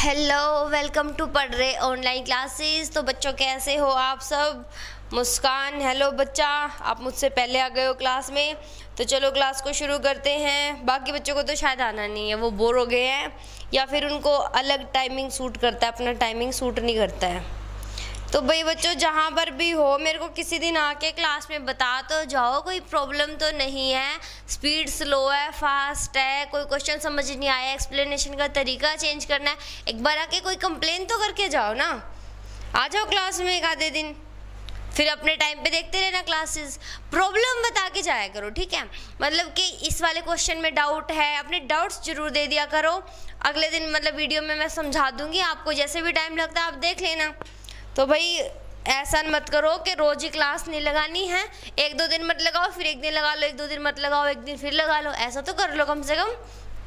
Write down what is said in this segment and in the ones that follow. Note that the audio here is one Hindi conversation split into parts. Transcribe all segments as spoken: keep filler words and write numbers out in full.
हेलो, वेलकम टू पढ़ रहे ऑनलाइन क्लासेस। तो बच्चों कैसे हो आप सब? मुस्कान, हेलो बच्चा, आप मुझसे पहले आ गए हो क्लास में। तो चलो क्लास को शुरू करते हैं। बाकी बच्चों को तो शायद आना नहीं है, वो बोर हो गए हैं या फिर उनको अलग टाइमिंग सूट करता है, अपना टाइमिंग सूट नहीं करता है। तो भाई बच्चों, जहाँ पर भी हो मेरे को किसी दिन आके क्लास में बता तो जाओ, कोई प्रॉब्लम तो नहीं है, स्पीड स्लो है, फास्ट है, कोई क्वेश्चन समझ नहीं आया, एक्सप्लेनेशन का तरीका चेंज करना है, एक बार आके कोई कंप्लेन तो करके जाओ ना। आ जाओ क्लास में एक आधे दिन, फिर अपने टाइम पे देखते रहना क्लासेस। प्रॉब्लम बता के जाया करो, ठीक है? मतलब कि इस वाले क्वेश्चन में डाउट है, अपने डाउट्स जरूर दे दिया करो। अगले दिन मतलब वीडियो में मैं समझा दूंगी आपको, जैसे भी टाइम लगता है आप देख लेना। तो भाई ऐसा मत करो कि रोज ही क्लास नहीं लगानी है, एक दो दिन मत लगाओ, फिर एक दिन लगा लो, एक दो दिन मत लगाओ, एक दिन फिर लगा लो, ऐसा तो कर लो कम से कम,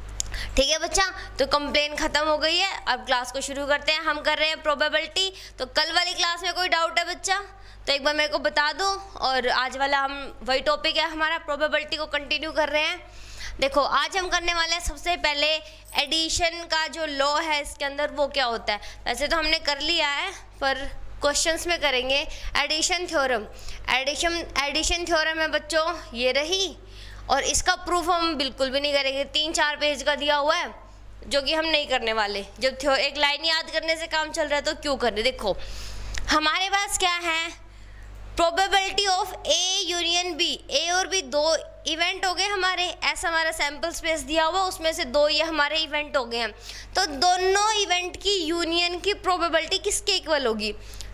ठीक है बच्चा? तो कंप्लेन खत्म हो गई है, अब क्लास को शुरू करते हैं। हम कर रहे हैं प्रोबेबिलिटी। तो कल वाली क्लास में कोई डाउट है बच्चा तो एक बार मेरे को बता दो, और आज वाला हम वही टॉपिक है हमारा, प्रोबेबिलिटी को कंटिन्यू कर रहे हैं। देखो आज हम करने वाले हैं सबसे पहले एडिशन का जो लॉ है इसके अंदर वो क्या होता है। वैसे तो हमने कर लिया है पर क्वेश्चंस में करेंगे addition theorem. Addition addition theorem है बच्चों, ये रही, और इसका प्रूफ हम बिल्कुल भी नहीं करेंगे, तीन चार पेज का दिया हुआ है जो कि हम नहीं करने वाले। जब थ्यो एक लाइन याद करने से काम चल रहा है तो क्यों करने। देखो हमारे पास क्या है, probability of A union B, A और बी दो इवेंट हो गए हमारे, ऐसा हमारा सैम्पल स्पेस दिया हुआ, उसमें से दो ये हमारे इवेंट हो गए हैं। तो दोनों इवेंट की यूनियन की प्रोबेबिलिटी किसके इक्वल होगी?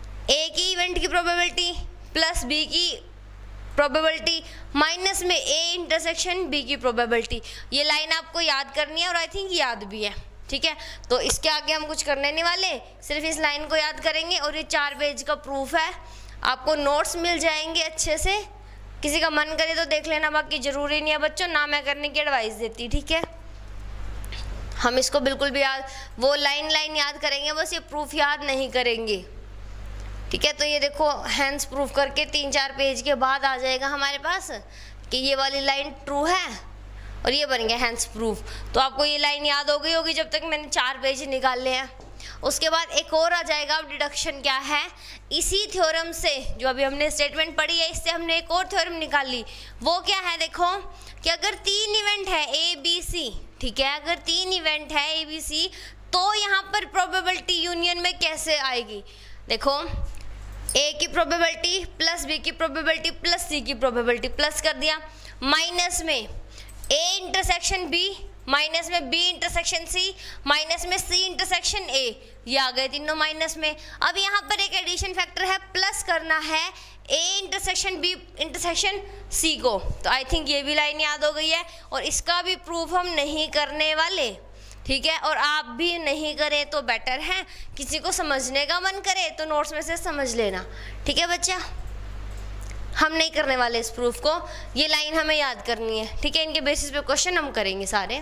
ए की इवेंट की प्रोबेबिलिटी प्लस बी की प्रोबेबिलिटी माइनस में ए इंटरसेक्शन बी की प्रोबेबिलिटी। ये लाइन आपको याद करनी है और आई थिंक याद भी है, ठीक है? तो इसके आगे हम कुछ करने नहीं वाले, सिर्फ इस लाइन को याद करेंगे। और ये चार पेज का प्रूफ है, आपको नोट्स मिल जाएंगे अच्छे से, किसी का मन करे तो देख लेना, बाकी जरूरी नहीं है बच्चों, ना मैं करने की एडवाइस देती, ठीक है? हम इसको बिल्कुल भी याद, वो लाइन लाइन याद करेंगे, बस ये प्रूफ याद नहीं करेंगे, ठीक है? तो ये देखो हैंड्स प्रूफ करके तीन चार पेज के बाद आ जाएगा हमारे पास कि ये वाली लाइन ट्रू है, और ये बन गया हैंड्स प्रूफ। तो आपको ये लाइन याद हो गई होगी जब तक मैंने चार पेज निकाल लिए हैं। उसके बाद एक और आ जाएगा, अब डिडक्शन क्या है, इसी थ्योरम से जो अभी हमने स्टेटमेंट पढ़ी है इससे हमने एक और थ्योरम निकाली। वो क्या है, देखो कि अगर तीन इवेंट है ए बी सी, ठीक है, अगर तीन इवेंट है ए बी सी तो यहाँ पर प्रोबेबिलिटी यूनियन में कैसे आएगी। देखो ए की प्रोबेबिलिटी प्लस बी की प्रोबेबिलिटी प्लस सी की प्रोबेबिलिटी, प्लस कर दिया, माइनस में ए इंटरसेक्शन बी, माइनस में बी इंटरसेक्शन सी, माइनस में सी इंटरसेक्शन ए, ये आ गए तीनों माइनस में। अब यहाँ पर एक एडिशन फैक्टर है, प्लस करना है A intersection B intersection C को। तो आई थिंक ये भी लाइन याद हो गई है, और इसका भी प्रूफ हम नहीं करने वाले, ठीक है? और आप भी नहीं करें तो बेटर है, किसी को समझने का मन करे तो नोट्स में से समझ लेना, ठीक है बच्चा? हम नहीं करने वाले इस प्रूफ को, ये लाइन हमें याद करनी है, ठीक है? इनके बेसिस पे क्वेश्चन हम करेंगे सारे।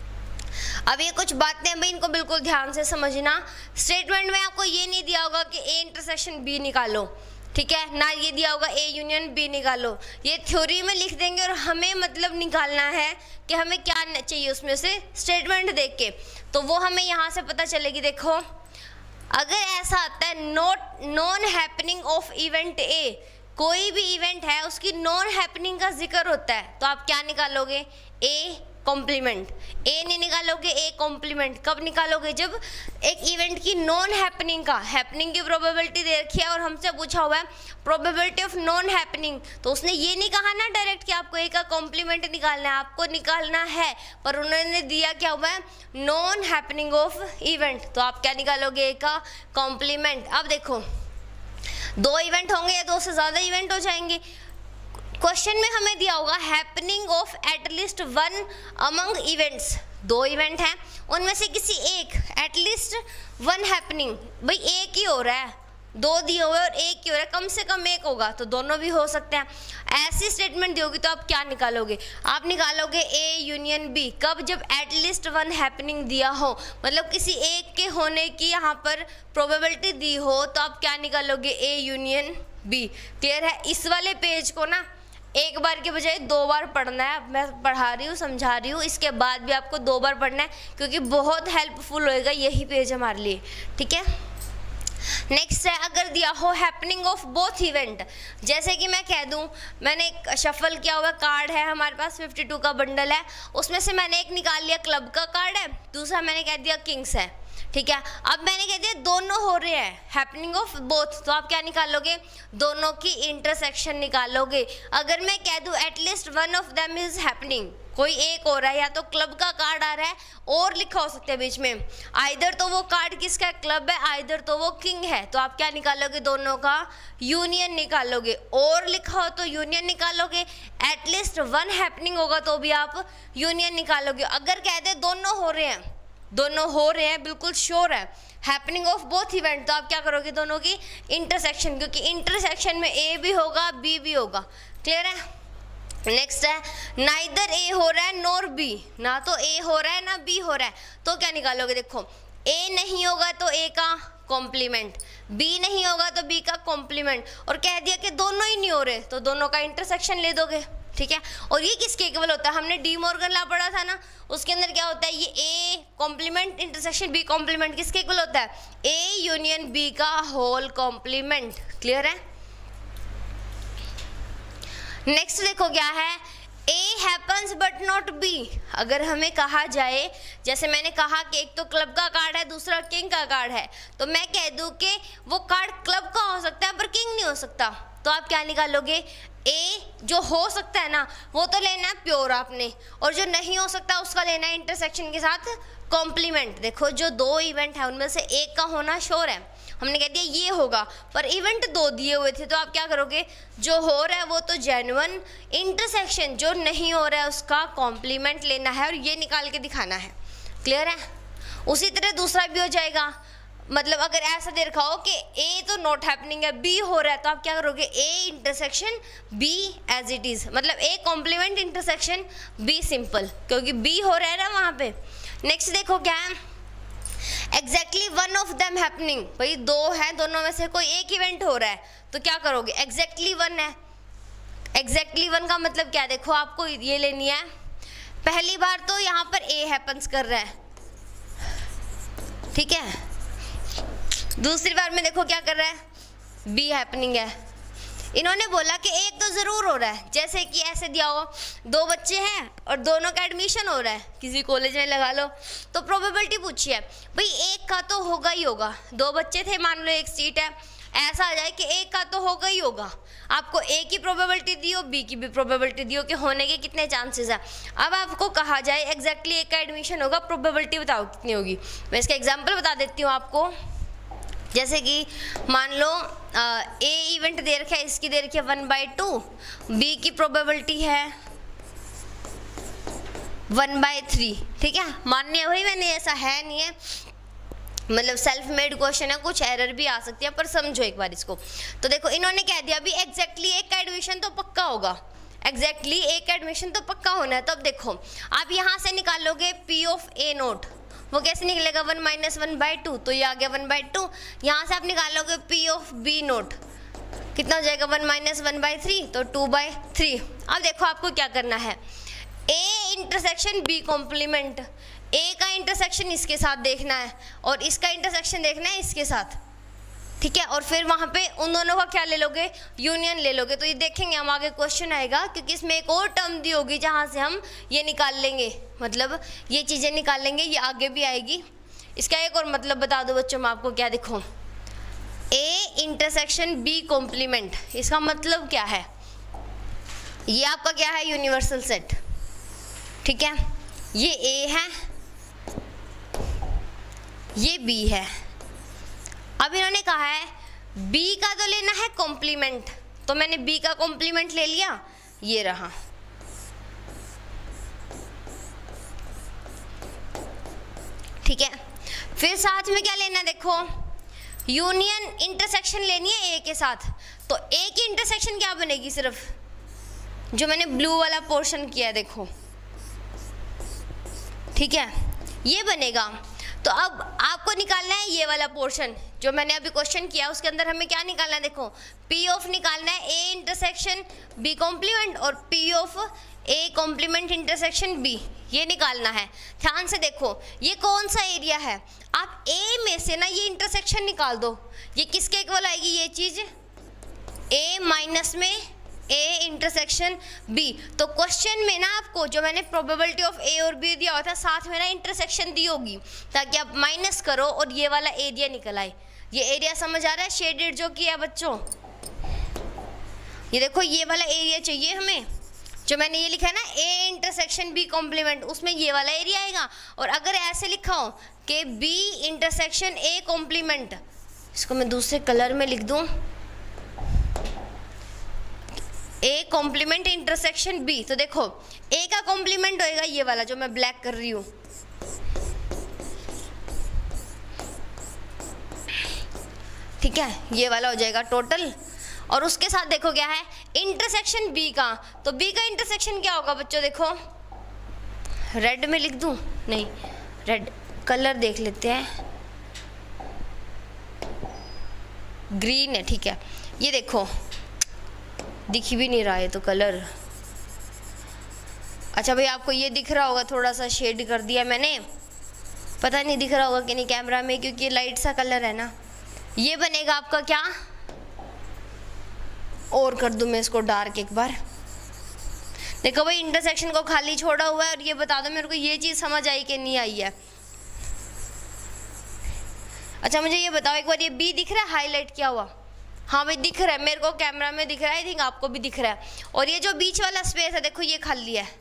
अब ये कुछ बातें हैं भाई, इनको बिल्कुल ध्यान से समझना। स्टेटमेंट में आपको ये नहीं दिया होगा कि ए इंटरसेक्शन बी निकालो, ठीक है? ना ये दिया होगा ए यूनियन बी निकालो, ये थ्योरी में लिख देंगे और हमें मतलब निकालना है कि हमें क्या चाहिए उसमें से स्टेटमेंट देख के, तो वो हमें यहाँ से पता चलेगी। देखो अगर ऐसा आता है not non happening of event A, कोई भी इवेंट है उसकी नॉन हैपनिंग का जिक्र होता है, तो आप क्या निकालोगे? A complement. ए नहीं निकालोगे, ए कॉम्प्लीमेंट कब निकालोगे? जब एक इवेंट की नॉन हैपनिंग का, हैपनिंग की प्रोबेबिलिटी दे रखी है और हमसे पूछा हुआ है प्रोबेबिलिटी ऑफ नॉन हैपनिंग, तो उसने ये नहीं कहा ना डायरेक्ट कि आपको ए का कॉम्प्लीमेंट निकालना है, आपको निकालना है, पर उन्होंने दिया क्या हुआ है, नॉन हैपनिंग ऑफ इवेंट, तो आप क्या निकालोगे? ए का कॉम्प्लीमेंट। अब देखो दो इवेंट होंगे या दो से ज़्यादा इवेंट हो जाएंगे, क्वेश्चन में हमें दिया होगा happening of at least one among events, दो इवेंट हैं उनमें से किसी एक, एटलीस्ट वन हैपनिंग, भाई एक ही हो रहा है, दो दिए हुए और एक ही हो रहा है, कम से कम एक होगा, तो दोनों भी हो सकते हैं। ऐसी स्टेटमेंट दी होगी तो आप क्या निकालोगे? आप निकालोगे ए यूनियन बी, कब? जब एटलीस्ट वन हैपनिंग दिया हो, मतलब किसी एक के होने की यहाँ पर प्रोबेबिलिटी दी हो, तो आप क्या निकालोगे? ए यूनियन बी। क्लियर है? इस वाले पेज को ना एक बार के बजाय दो बार पढ़ना है। मैं पढ़ा रही हूँ, समझा रही हूँ, इसके बाद भी आपको दो बार पढ़ना है, क्योंकि बहुत हेल्पफुल होएगा यही पेज हमारे लिए, ठीक है। नेक्स्ट है, अगर दिया हो हैपनिंग ऑफ बोथ इवेंट, जैसे कि मैं कह दूं, मैंने एक शफल किया हुआ कार्ड है हमारे पास, बावन का बंडल है, उसमें से मैंने एक निकाल लिया क्लब का कार्ड है, दूसरा मैंने कह दिया किंग्स है, ठीक है। अब मैंने कह दिया दोनों हो रहे हैं, हैपनिंग ऑफ बोथ, तो आप क्या निकालोगे, दोनों की इंटरसेक्शन निकालोगे। अगर मैं कह दूं at least one of them is happening, कोई एक हो रहा है, या तो क्लब का कार्ड आ रहा है और लिखा हो सकता है बीच में, आइदर तो वो कार्ड किसका क्लब है, आइदर तो वो किंग है, तो आप क्या निकालोगे, दोनों का यूनियन निकालोगे, और लिखा हो तो यूनियन निकालोगे, एटलीस्ट वन हैपनिंग होगा तो भी आप यूनियन निकालोगे। अगर कह दे दोनों हो रहे हैं, दोनों हो रहे हैं, बिल्कुल श्योर है, हैपनिंग ऑफ बोथ इवेंट, तो आप क्या करोगे, दोनों की इंटरसेक्शन, क्योंकि इंटरसेक्शन में ए भी होगा बी भी होगा, क्लियर है। नेक्स्ट है, नाइदर ए हो रहा है नॉर बी, ना तो ए हो रहा है ना बी हो रहा है, तो क्या निकालोगे, देखो ए नहीं होगा तो ए का कॉम्प्लीमेंट, बी नहीं होगा तो बी का कॉम्प्लीमेंट, और कह दिया कि दोनों ही नहीं हो रहे तो दोनों का इंटरसेक्शन ले दोगे, ठीक है। और ये किसके इक्वल होता है, हमने डी मॉर्गन लॉ पढ़ा था ना, उसके अंदर क्या होता है, ये A complement intersection B complement किसके इक्वल होता है, ए यूनियन बी का होल कॉम्प्लीमेंट, क्लियर है। नेक्स्ट देखो क्या है, A happens but not B, अगर हमें कहा जाए, जैसे मैंने कहा कि एक तो क्लब का कार्ड है, दूसरा किंग का कार्ड है, तो मैं कह दूं कि वो कार्ड क्लब का हो सकता है पर किंग नहीं हो सकता, तो आप क्या निकालोगे, ए जो हो सकता है ना वो तो लेना है प्योर आपने, और जो नहीं हो सकता उसका लेना है इंटरसेक्शन के साथ कॉम्प्लीमेंट। देखो जो दो इवेंट है उनमें से एक का होना श्योर है, हमने कह दिया ये होगा, पर इवेंट दो दिए हुए थे, तो आप क्या करोगे, जो हो रहा है वो तो जेन्युइन, इंटरसेक्शन जो नहीं हो रहा है उसका कॉम्प्लीमेंट लेना है और ये निकाल के दिखाना है, क्लियर है। उसी तरह दूसरा भी हो जाएगा, मतलब अगर ऐसा दे रखा हो कि ए तो नॉट हैपनिंग है, बी हो रहा है, तो आप क्या करोगे, A intersection B as it is, मतलब A complement intersection B simple, क्योंकि बी हो रहा है ना वहाँ पे। नेक्स्ट देखो क्या है, exactly one of them happening, भाई दो है, दोनों में से कोई एक इवेंट हो रहा है, तो क्या करोगे, एग्जैक्टली वन है, एग्जैक्टली वन का मतलब क्या है, देखो आपको ये लेनी है, पहली बार तो यहाँ पर ए हैपन्स कर रहा है, ठीक है, दूसरी बार में देखो क्या कर रहा है, बी हैपनिंग है। इन्होंने बोला कि एक तो ज़रूर हो रहा है, जैसे कि ऐसे दिया हो, दो बच्चे हैं और दोनों का एडमिशन हो रहा है किसी कॉलेज में लगा लो, तो प्रोबेबिलिटी पूछी है, भाई एक का तो होगा ही होगा, दो बच्चे थे मान लो एक सीट है, ऐसा आ जाए कि एक का तो होगा ही होगा, आपको ए की प्रोबेबिलिटी दी हो, बी की भी प्रोबेबिलिटी दी हो कि होने के कितने चांसेस है। अब आपको कहा जाए एग्जैक्टली एक का एडमिशन होगा, प्रोबेबिलिटी बताओ कितनी होगी। मैं इसका एग्जाम्पल बता देती हूँ आपको, जैसे कि मान लो ए इवेंट दे रखा है, इसकी दे रखी है वन बाई टू, बी की प्रोबेबिलिटी है वन बाई थ्री, ठीक है, मान्य है भाई मैंने, ऐसा है नहीं है, मतलब सेल्फ मेड क्वेश्चन है, कुछ एरर भी आ सकती है, पर समझो एक बार इसको। तो देखो इन्होंने कह दिया अभी एग्जैक्टली एक का एडमिशन तो पक्का होगा, एग्जैक्टली एक का एडमिशन तो पक्का होना है, तो अब देखो आप यहाँ से निकालोगे पी ऑफ ए नोट, वो कैसे निकलेगा, one minus one by two, तो ये आ गया वन बाई टू, यहाँ से आप निकालोगे पी ऑफ बी नोट, कितना हो जाएगा, one minus one by three, तो टू बाई थ्री। अब देखो आपको क्या करना है, A intersection B complement, A का इंटरसेक्शन इसके साथ देखना है और इसका इंटरसेक्शन देखना है इसके साथ, ठीक है, और फिर वहाँ पे उन दोनों का क्या ले लोगे, यूनियन ले लोगे। तो ये देखेंगे हम आगे क्वेश्चन आएगा, क्योंकि इसमें एक और टर्म दी होगी जहाँ से हम ये निकाल लेंगे, मतलब ये चीज़ें निकाल लेंगे, ये आगे भी आएगी। इसका एक और मतलब बता दो बच्चों, मैं आपको क्या देखो, ए इंटरसेक्शन बी कॉम्प्लीमेंट, इसका मतलब क्या है, ये आपका क्या है, यूनिवर्सल सेट, ठीक है, ये ए है, ये बी है। अब इन्होंने कहा है बी का तो लेना है कॉम्प्लीमेंट, तो मैंने बी का कॉम्प्लीमेंट ले लिया, ये रहा, ठीक है। फिर साथ में क्या लेना, देखो यूनियन इंटरसेक्शन लेनी है ए के साथ, तो ए की इंटरसेक्शन क्या बनेगी, सिर्फ जो मैंने ब्लू वाला पोर्शन किया है देखो, ठीक है, ये बनेगा। तो अब आपको निकालना है ये वाला पोर्शन जो मैंने अभी क्वेश्चन किया, उसके अंदर हमें क्या निकालना है, देखो पी ऑफ निकालना है ए इंटरसेक्शन बी कॉम्प्लीमेंट और P of A complement intersection B, ये निकालना है। ध्यान से देखो ये कौन सा एरिया है, आप ए में से ना ये इंटरसेक्शन निकाल दो, ये किसके इक्वल आएगी ये चीज़, ए माइनस में ए इंटरसेक्शन बी। तो क्वेश्चन में ना आपको जो मैंने प्रोबेबिलिटी ऑफ ए और बी दिया हुआ था साथ में ना इंटरसेक्शन दी होगी, ताकि आप माइनस करो और ये वाला एरिया निकल आए। ये एरिया समझ आ रहा है शेडेड जो किया बच्चों, ये देखो ये वाला एरिया चाहिए हमें, जो मैंने ये लिखा है ना ए इंटरसेक्शन बी कॉम्प्लीमेंट, उसमें ये वाला एरिया आएगा। और अगर ऐसे लिखा हो कि बी इंटरसेक्शन ए कॉम्प्लीमेंट, इसको मैं दूसरे कलर में लिख दूं, ए कॉम्प्लीमेंट इंटरसेक्शन बी, तो देखो ए का कॉम्प्लीमेंट होएगा ये वाला जो मैं ब्लैक कर रही हूँ, ठीक है, ये वाला हो जाएगा टोटल। और उसके साथ देखो क्या है इंटरसेक्शन बी का, तो बी का इंटरसेक्शन क्या होगा बच्चों, देखो रेड में लिख दूं, नहीं रेड कलर देख लेते हैं, ग्रीन है, ठीक है, ये देखो दिख भी नहीं रहा है तो कलर, अच्छा भाई आपको ये दिख रहा होगा, थोड़ा सा शेड कर दिया मैंने, पता नहीं दिख रहा होगा कि नहीं कैमरा में, क्योंकि लाइट सा कलर है ना। ये बनेगा आपका क्या, और कर दूं मैं इसको डार्क एक बार, देखो भाई इंटरसेक्शन को खाली छोड़ा हुआ है, और ये बता दो मेरे को ये चीज़ समझ आई कि नहीं आई है। अच्छा मुझे ये बताओ एक बार, ये बी दिख रहा है हाईलाइट किया हुआ, हाँ भाई दिख रहा है, मेरे को कैमरा में दिख रहा है, आई थिंक आपको भी दिख रहा है। और ये जो बीच वाला स्पेस है देखो ये खाली है,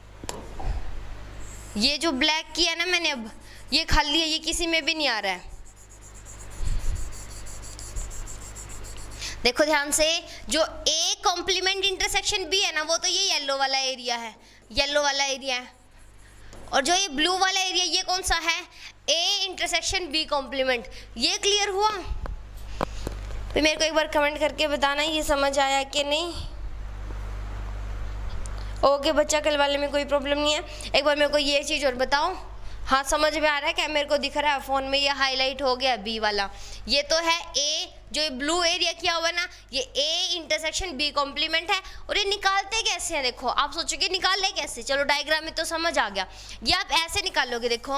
ये जो ब्लैक किया ना मैंने अब, ये खाली है, ये किसी में भी नहीं आ रहा है। देखो ध्यान से, जो ए कॉम्प्लीमेंट इंटरसेक्शन बी है ना, वो तो ये येलो वाला एरिया है, येलो वाला एरिया है, और जो ये ब्लू वाला एरिया ये कौन सा है, ए इंटरसेक्शन बी कॉम्प्लीमेंट। ये क्लियर हुआ? फिर मेरे को एक बार कमेंट करके बताना ये समझ आया कि नहीं। ओके बच्चा, कल वाले में कोई प्रॉब्लम नहीं है। एक बार मेरे को ये चीज़ और बताओ, हाँ समझ में आ रहा है क्या, मेरे को दिख रहा है फ़ोन में ये हाईलाइट हो गया बी वाला, ये तो है ए, जो ये ब्लू एरिया किया हुआ है ना, ये ए इंटरसेक्शन बी कॉम्प्लीमेंट है। और ये निकालते कैसे हैं, देखो आप सोचोगे निकाल ले कैसे, चलो डायग्राम में तो समझ आ गया। ये आप ऐसे निकालोगे, देखो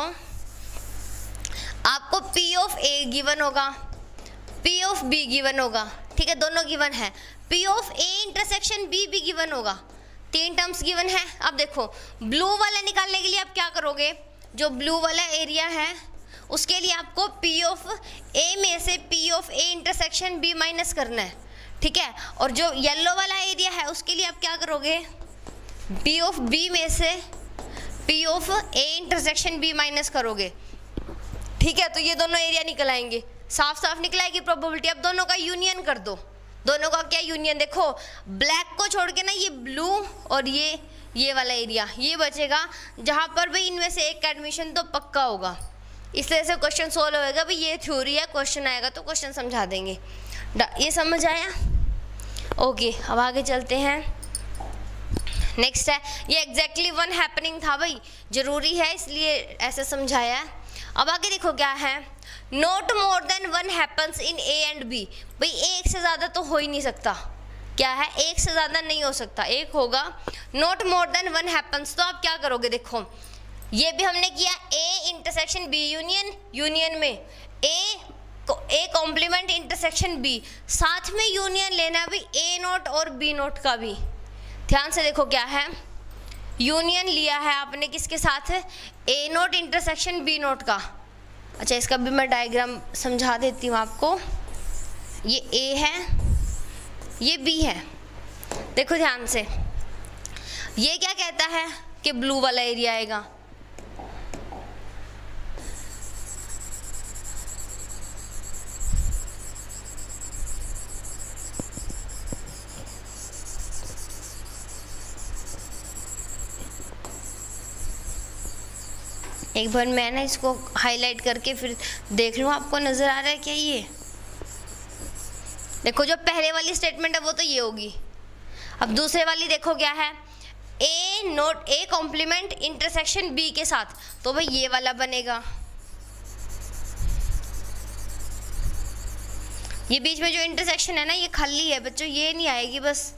आपको पी ऑफ ए गिवन होगा, पी ऑफ बी गिवन होगा, ठीक है, दोनों गिवन है, P of A intersection B भी गिवन होगा, तीन टर्म्स गिवन है। अब देखो ब्लू वाला निकालने के लिए आप क्या करोगे, जो ब्लू वाला एरिया है उसके लिए आपको पी ऑफ ए में से P of A intersection B minus करना है, ठीक है। और जो येलो वाला एरिया है उसके लिए आप क्या करोगे, पी ऑफ बी में से P of A intersection B minus करोगे, ठीक है। तो ये दोनों एरिया निकल आएंगे, साफ साफ निकल आएगी प्रोबेबिलिटी। अब दोनों का यूनियन कर दो, दोनों का क्या यूनियन, देखो ब्लैक को छोड़ के ना ये ब्लू और ये ये वाला एरिया ये बचेगा, जहाँ पर भाई इनमें से एक का एडमिशन तो पक्का होगा। इस तरह से क्वेश्चन सोल्व होएगा, भाई ये थ्योरी है, क्वेश्चन आएगा तो क्वेश्चन समझा देंगे। ये समझ आया? ओके अब आगे चलते हैं। नेक्स्ट है, ये एग्जैक्टली वन हैपनिंग था भाई, जरूरी है इसलिए ऐसे समझाया। अब आगे देखो क्या है, not more than one happens in A and B. भाई एक से ज़्यादा तो हो ही नहीं सकता, क्या है, एक से ज़्यादा नहीं हो सकता, एक होगा। Not more than one happens, तो आप क्या करोगे, देखो ये भी हमने किया, A intersection B union, union में A A complement intersection B, साथ में यूनियन लेना भी ए नोट और बी नोट का भी। ध्यान से देखो क्या है, यूनियन लिया है आपने किसके साथ, A not intersection B not का। अच्छा इसका भी मैं डायग्राम समझा देती हूँ आपको। ये ए है, ये बी है, देखो ध्यान से, ये क्या कहता है कि ब्लू वाला एरिया आएगा, एक बार मैं ना इसको हाईलाइट करके फिर देख लूँ, आपको नज़र आ रहा है क्या, ये देखो जो पहले वाली स्टेटमेंट है वो तो ये होगी। अब दूसरे वाली देखो क्या है, A not A complement intersection B के साथ, तो भाई ये वाला बनेगा, ये बीच में जो इंटरसेक्शन है ना ये खाली है बच्चों, ये नहीं आएगी बस।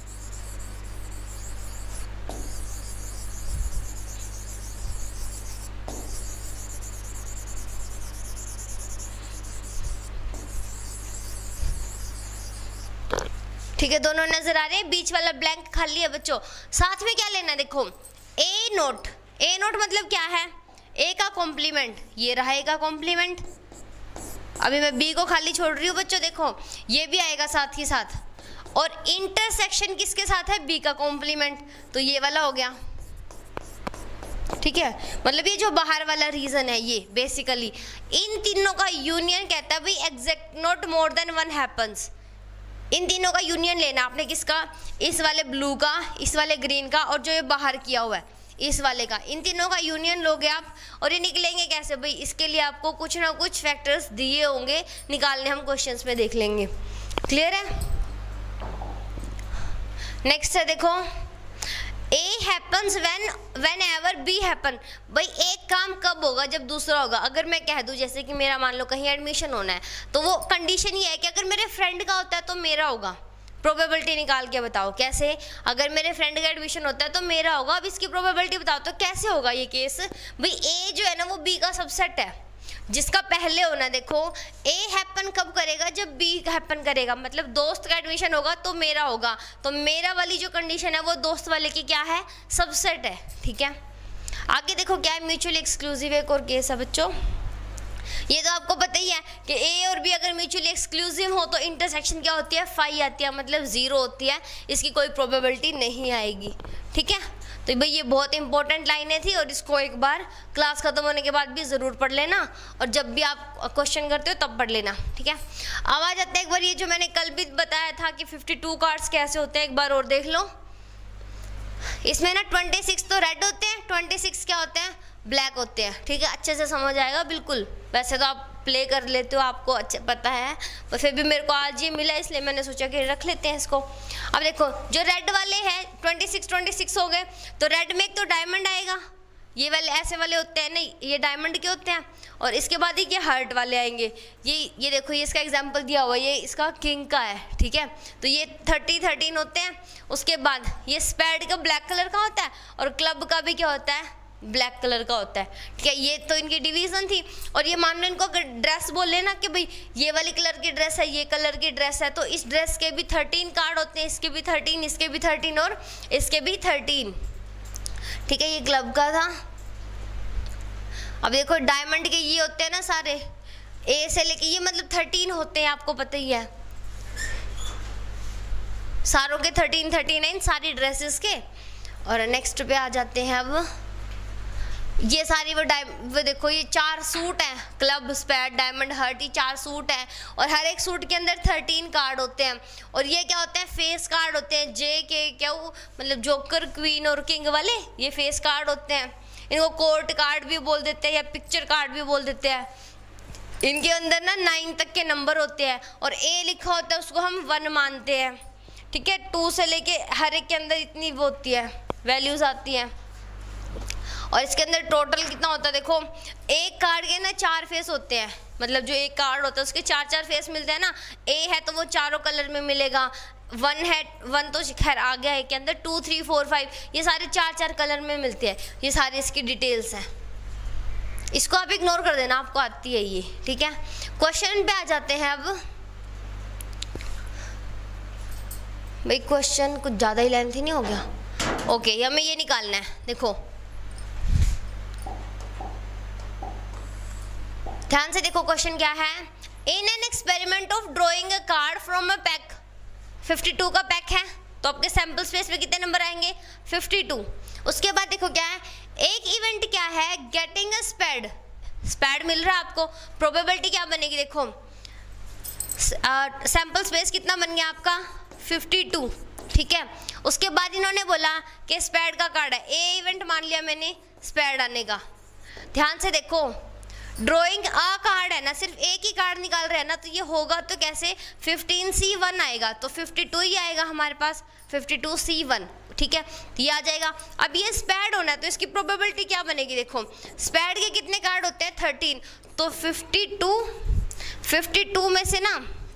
ठीक है, दोनों नजर आ रहे हैं, बीच वाला ब्लैंक खाली है बच्चों। साथ में क्या लेना है देखो, ए नोट। ए नोट मतलब क्या है, ए का कॉम्प्लीमेंट, ये रहा ए का कॉम्प्लीमेंट। अभी मैं बी को खाली छोड़ रही हूँ बच्चों, देखो ये भी आएगा साथ ही साथ। और इंटरसेक्शन किसके साथ है, बी का कॉम्प्लीमेंट, तो ये वाला हो गया। ठीक है, मतलब ये जो बाहर वाला रीजन है ये बेसिकली इन तीनों का यूनियन कहता है भाई exact not more than one happens. इन तीनों का यूनियन लेना आपने, किसका, इस वाले ब्लू का, इस वाले ग्रीन का, और जो ये बाहर किया हुआ है इस वाले का, इन तीनों का यूनियन लोगे आप। और ये निकलेंगे कैसे भाई, इसके लिए आपको कुछ ना कुछ फैक्टर्स दिए होंगे, निकालने हम क्वेश्चंस में देख लेंगे। क्लियर है। नेक्स्ट है देखो, A happens when whenever B happen. भाई एक काम कब होगा, जब दूसरा होगा। अगर मैं कह दूं जैसे कि मेरा मान लो कहीं एडमिशन होना है, तो वो कंडीशन ये है कि अगर मेरे फ्रेंड का होता है तो मेरा होगा। प्रोबेबिलिटी निकाल के बताओ कैसे, अगर मेरे फ्रेंड का एडमिशन होता है तो मेरा होगा। अब इसकी प्रोबेबिलिटी बताओ तो कैसे होगा ये केस। भाई ए जो है ना वो बी का सबसेट है, जिसका पहले होना, देखो ए हैपन कब करेगा, जब बी हैपन करेगा, मतलब दोस्त का एडमिशन होगा तो मेरा होगा। तो मेरा वाली जो कंडीशन है वो दोस्त वाले की क्या है, सबसेट है। ठीक है, आगे देखो क्या है, म्यूचुअली एक्सक्लूसिव एक और केस है बच्चों। ये तो आपको पता ही है कि ए और बी अगर म्यूचुअली एक्सक्लूसिव हो तो इंटरसेक्शन क्या होती है, फाई आती है, मतलब जीरो होती है, इसकी कोई प्रोबेबिलिटी नहीं आएगी। ठीक है, तो भाई ये बहुत इंपॉर्टेंट लाइनें थी और इसको एक बार क्लास खत्म होने के बाद भी ज़रूर पढ़ लेना, और जब भी आप क्वेश्चन करते हो तब पढ़ लेना। ठीक है, अब आ जाते हैं एक बार ये जो मैंने कल भी बताया था कि बावन कार्ड्स कैसे होते हैं, एक बार और देख लो। इसमें ना छब्बीस तो रेड होते हैं, छब्बीस क्या होते हैं, ब्लैक होते हैं। ठीक है, अच्छे से समझ आएगा बिल्कुल। वैसे तो आप प्ले कर लेते हो, आपको अच्छा पता है, पर फिर भी मेरे को आज ये मिला इसलिए मैंने सोचा कि रख लेते हैं इसको। अब देखो जो रेड वाले हैं छब्बीस छब्बीस हो गए, तो रेड में एक तो डायमंड आएगा, ये वाले ऐसे वाले होते हैं, नहीं ये डायमंड के होते हैं, और इसके बाद ही ये हार्ट वाले आएंगे। ये ये देखो ये इसका एग्जांपल दिया हुआ है, ये इसका किंग का है। ठीक है, तो ये थर्टी थर्टीन होते हैं। उसके बाद ये स्पैड का ब्लैक कलर का होता है, और क्लब का भी क्या होता है, ब्लैक कलर का होता है। ठीक है, ये तो इनकी डिवीजन थी। और ये मान लो इनको अगर ड्रेस बोले ना कि भाई ये वाली कलर की ड्रेस है, ये कलर की ड्रेस है, तो इस ड्रेस के भी थर्टीन कार्ड होते हैं, इसके भी थर्टीन, इसके भी थर्टीन और इसके भी थर्टीन। ठीक है, ये क्लब का था। अब देखो डायमंड के ये होते हैं ना सारे, ए से लेके ये मतलब थर्टीन होते हैं, आपको पता ही है, सारों के थर्टीन थर्टीन है इन सारी ड्रेसेस के। और नेक्स्ट पे आ जाते हैं, अब ये सारी वो डाय वो देखो ये चार सूट हैं, क्लब स्पैड डायमंड हर्ट, ये चार सूट हैं, और हर एक सूट के अंदर थर्टीन कार्ड होते हैं। और ये क्या होते हैं, फेस कार्ड होते हैं, जे के क्या वो मतलब जोकर क्वीन और किंग वाले ये फेस कार्ड होते हैं। इनको कोर्ट कार्ड भी बोल देते हैं या पिक्चर कार्ड भी बोल देते हैं। इनके अंदर ना नाइन तक के नंबर होते हैं, और ए लिखा होता है उसको हम वन मानते हैं। ठीक है, टू से लेके हर एक के अंदर इतनी वो होती है, वैल्यूज आती हैं। और इसके अंदर टोटल कितना होता है, देखो एक कार्ड के ना चार फेस होते हैं, मतलब जो एक कार्ड होता है उसके चार चार फेस मिलते हैं ना। ए है तो वो चारों कलर में मिलेगा, वन है, वन तो खैर आ गया है के अंदर, टू थ्री फोर फाइव ये सारे चार चार कलर में मिलते हैं। ये सारी इसकी डिटेल्स हैं, इसको आप इग्नोर कर देना, आपको आती है ये। ठीक है, क्वेश्चन पे आ जाते हैं। अब भाई क्वेश्चन कुछ ज़्यादा ही लेंथी नहीं हो गया। ओके, हमें ये निकालना है, देखो ध्यान से देखो क्वेश्चन क्या है। In an experiment of drawing a card from a pack, बावन का पैक है तो आपके सैंपल स्पेस में कितने नंबर आएंगे, बावन। उसके बाद देखो क्या है, एक इवेंट क्या है, गेटिंग अ स्पैड, स्पैड मिल रहा है आपको, प्रोबेबिलिटी क्या बनेगी, देखो सैंपल स्पेस कितना बन गया आपका बावन। ठीक है, उसके बाद इन्होंने बोला कि स्पैड का कार्ड है, ए इवेंट मान लिया मैंने स्पैड आने का। ध्यान से देखो ड्राइंग आ कार्ड है ना, सिर्फ एक ही कार्ड निकाल रहे हैं ना, तो ये होगा तो कैसे, फिफ्टीन सी वन आएगा, तो बावन ही आएगा हमारे पास, बावन सी वन। ठीक है, तो ये आ जाएगा। अब ये स्पैड होना है तो इसकी प्रोबेबिलिटी क्या बनेगी, देखो स्पैड के कितने कार्ड होते हैं, थर्टीन, तो बावन, बावन में से ना